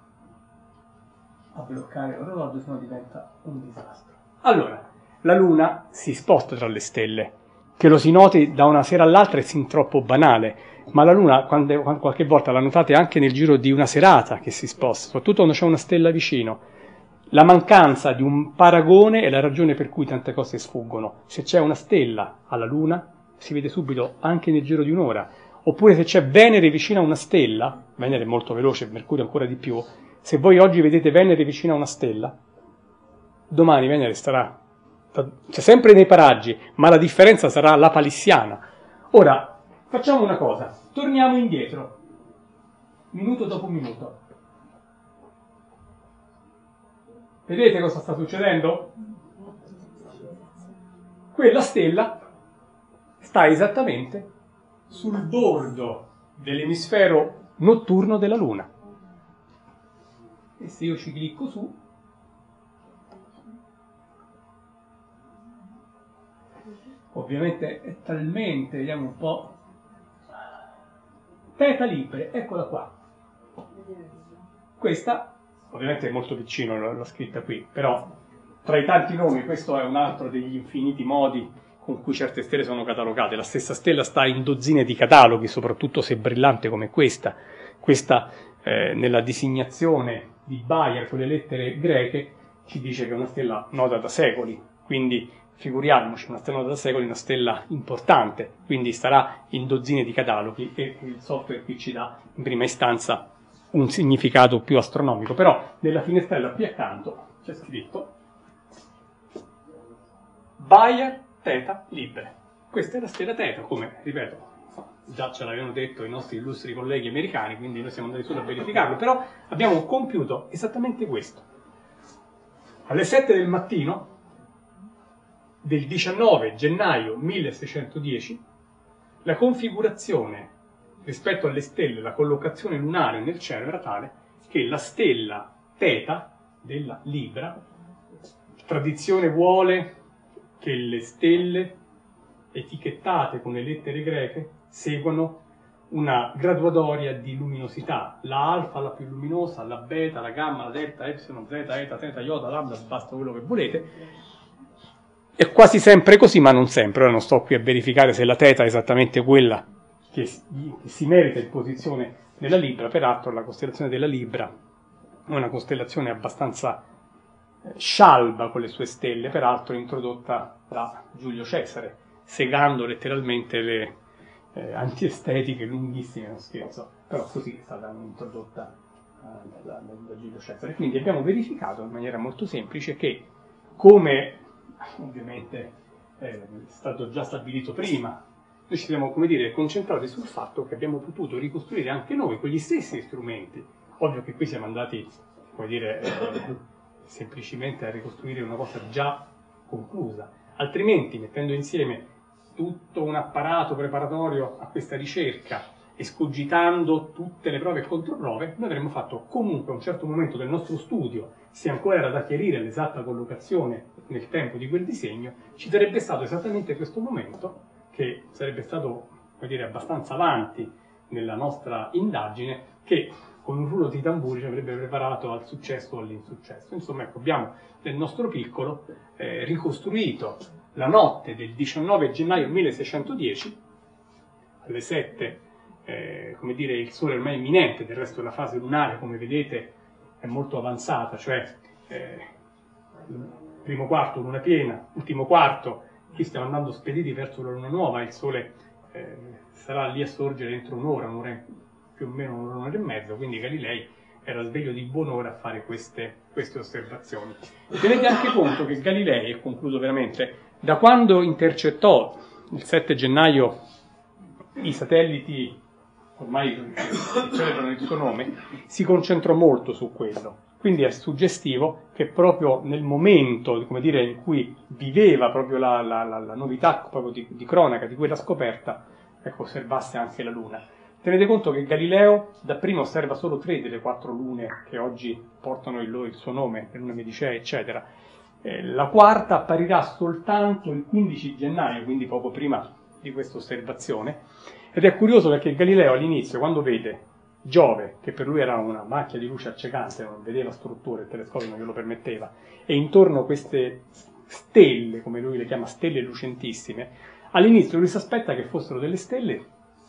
Speaker 1: a bloccare l'orologio, sennò diventa un disastro. Allora, la Luna si sposta tra le stelle, che lo si noti da una sera all'altra è sin troppo banale, ma la Luna quando qualche volta la notate anche nel giro di una serata che si sposta, soprattutto quando c'è una stella vicino. La mancanza di un paragone è la ragione per cui tante cose sfuggono. Se c'è una stella alla Luna, si vede subito anche nel giro di un'ora. Oppure se c'è Venere vicino a una stella, Venere è molto veloce, Mercurio ancora di più, se voi oggi vedete Venere vicino a una stella, domani Venere starà sempre nei paraggi, ma la differenza sarà la palissiana. Ora, facciamo una cosa, torniamo indietro, minuto dopo minuto. Vedete cosa sta succedendo? Quella stella sta esattamente sul bordo dell'emisfero notturno della Luna. E se io ci clicco su, ovviamente è talmente, vediamo un po', Theta Libre, eccola qua. Questa, ovviamente è molto vicino, l'ho scritta qui, però tra i tanti nomi questo è un altro degli infiniti modi con cui certe stelle sono catalogate. La stessa stella sta in dozzine di cataloghi, soprattutto se brillante come questa. Questa nella designazione di Bayer con le lettere greche ci dice che è una stella nota da secoli, quindi figuriamoci, una stella nota da secoli è una stella importante, quindi starà in dozzine di cataloghi e il software qui ci dà in prima istanza un significato più astronomico, però nella finestrella qui accanto c'è scritto Bayer Theta Libre. questa è la stella Teta, come, ripeto, già ce l'avevano detto i nostri illustri colleghi americani, quindi noi siamo andati solo a verificarlo, però abbiamo compiuto esattamente questo. Alle 7 del mattino del 19 gennaio 1610, la configurazione rispetto alle stelle, la collocazione lunare nel cielo era tale che la stella Teta della Libra, tradizione vuole che le stelle etichettate con le lettere greche seguono una graduatoria di luminosità, la alfa la più luminosa, la beta, la gamma, la delta, epsilon, zeta, eta, theta, iota, lambda, basta quello che volete. È quasi sempre così, ma non sempre. Ora non sto qui a verificare se la teta è esattamente quella che si merita in posizione nella Libra. Peraltro la costellazione della Libra è una costellazione abbastanza scialba con le sue stelle, peraltro introdotta da Giulio Cesare, segando letteralmente le antiestetiche lunghissime, non scherzo, però così è stata introdotta da Giulio Cesare. Quindi abbiamo verificato in maniera molto semplice che, come ovviamente è stato già stabilito prima, noi ci siamo, come dire, concentrati sul fatto che abbiamo potuto ricostruire anche noi quegli stessi strumenti. Ovvio che qui siamo andati, come dire, semplicemente a ricostruire una cosa già conclusa, altrimenti mettendo insieme tutto un apparato preparatorio a questa ricerca, escogitando tutte le prove e controprove, noi avremmo fatto comunque a un certo momento del nostro studio, se ancora era da chiarire l'esatta collocazione nel tempo di quel disegno, ci sarebbe stato esattamente questo momento, che sarebbe stato, come dire, abbastanza avanti nella nostra indagine, che con un rullo di tamburi ci avrebbe preparato al successo o all'insuccesso. Insomma, ecco, abbiamo nel nostro piccolo ricostruito la notte del 19 gennaio 1610, alle 7, come dire, il sole ormai è imminente, del resto la fase lunare, come vedete, è molto avanzata, cioè primo quarto luna piena, ultimo quarto, qui stiamo andando spediti verso la luna nuova, il sole sarà lì a sorgere entro un'ora più o meno un'ora e mezza, quindi Galilei era sveglio di buon'ora a fare queste osservazioni. Tenete anche conto che Galilei, e concludo veramente, da quando intercettò il 7 gennaio i satelliti, ormai celebrano il suo nome, si concentrò molto su quello. Quindi è suggestivo che proprio nel momento, come dire, in cui viveva proprio la novità proprio di cronaca di quella scoperta, ecco, osservasse anche la Luna. Tenete conto che Galileo dapprima osserva solo 3 delle 4 lune che oggi portano il suo nome, le lune Medicee, eccetera. La quarta apparirà soltanto il 15 gennaio, quindi poco prima di questa osservazione. Ed è curioso perché Galileo all'inizio, quando vede Giove, che per lui era una macchia di luce accecante, non vedeva strutture, il telescopio non glielo permetteva, e intorno a queste stelle, come lui le chiama stelle lucentissime, all'inizio lui si aspetta che fossero delle stelle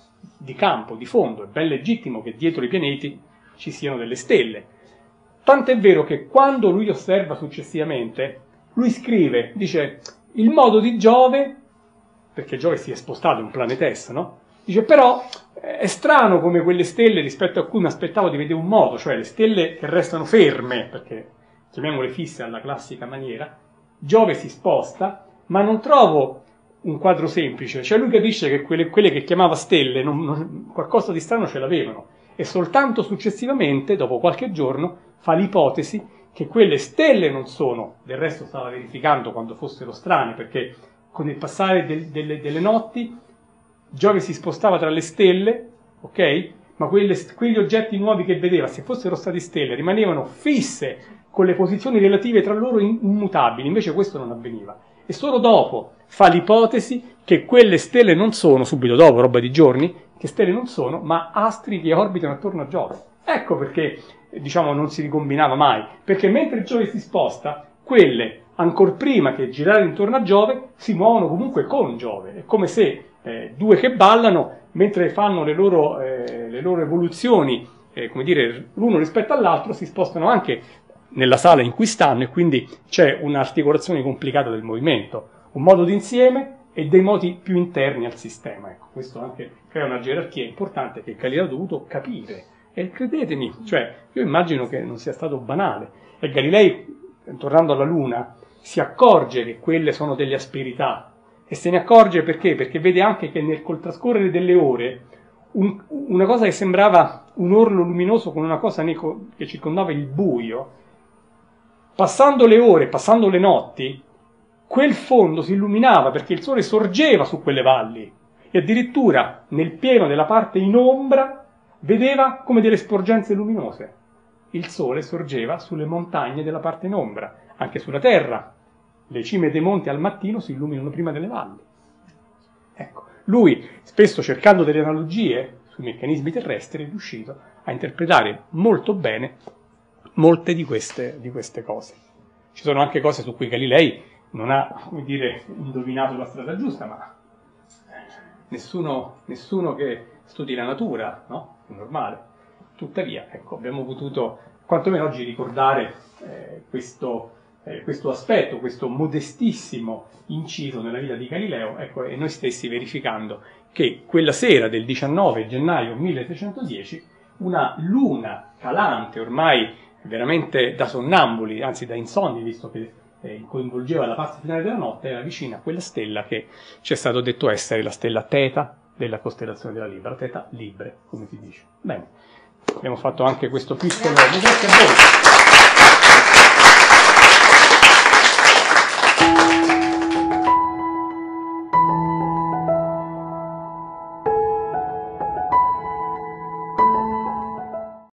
Speaker 1: di campo, di fondo. È ben legittimo che dietro i pianeti ci siano delle stelle. Tant'è vero che quando lui osserva successivamente, lui scrive, dice, il modo di Giove, perché Giove si è spostato, è un planetessa, no? Dice, però è strano come quelle stelle rispetto a cui mi aspettavo di vedere un moto, cioè le stelle che restano ferme, perché chiamiamole fisse alla classica maniera, Giove si sposta, ma non trovo un quadro semplice, cioè lui capisce che quelle che chiamava stelle qualcosa di strano ce l'avevano, e soltanto successivamente, dopo qualche giorno, fa l'ipotesi che quelle stelle non sono, del resto stava verificando quando fossero strane, perché con il passare delle notti Giove si spostava tra le stelle, ok? Ma quegli oggetti nuovi che vedeva, se fossero stati stelle, rimanevano fisse con le posizioni relative tra loro immutabili, invece questo non avveniva. E solo dopo fa l'ipotesi che quelle stelle non sono, subito dopo, roba di giorni, che stelle non sono, ma astri che orbitano attorno a Giove. Ecco perché, diciamo, non si ricombinava mai, perché mentre Giove si sposta, quelle, ancor prima che girare intorno a Giove, si muovono comunque con Giove. È come se due che ballano, mentre fanno le loro evoluzioni, come dire, l'uno rispetto all'altro, si spostano anche nella sala in cui stanno, e quindi c'è un'articolazione complicata del movimento, un modo d'insieme e dei moti più interni al sistema. Ecco, questo anche crea una gerarchia importante che Galileo ha dovuto capire. E credetemi, cioè, io immagino che non sia stato banale. E Galilei, tornando alla Luna, si accorge che quelle sono delle asperità, E se ne accorge perché? Perché vede anche che col trascorrere delle ore una cosa che sembrava un orlo luminoso con una cosa che circondava il buio, passando le ore, passando le notti, quel fondo si illuminava perché il sole sorgeva su quelle valli e addirittura nel pieno della parte in ombra vedeva come delle sporgenze luminose. Il sole sorgeva sulle montagne della parte in ombra, anche sulla terra. Le cime dei monti al mattino si illuminano prima delle valli. Ecco, lui, spesso cercando delle analogie sui meccanismi terrestri, è riuscito a interpretare molto bene molte di queste cose. Ci sono anche cose su cui Galilei non ha, come dire, indovinato la strada giusta, ma nessuno che studi la natura, no? È normale. Tuttavia, ecco, abbiamo potuto quantomeno oggi ricordare questo aspetto, questo modestissimo inciso nella vita di Galileo, ecco, e noi stessi verificando che quella sera del 19 gennaio 1310 una luna calante, ormai veramente da sonnambuli, anzi da insonni, visto che coinvolgeva la parte finale della notte, era vicina a quella stella che ci è stato detto essere la stella Teta della costellazione della Libra, Teta Libre, come si dice. Bene, abbiamo fatto anche questo piccolo... Grazie a voi.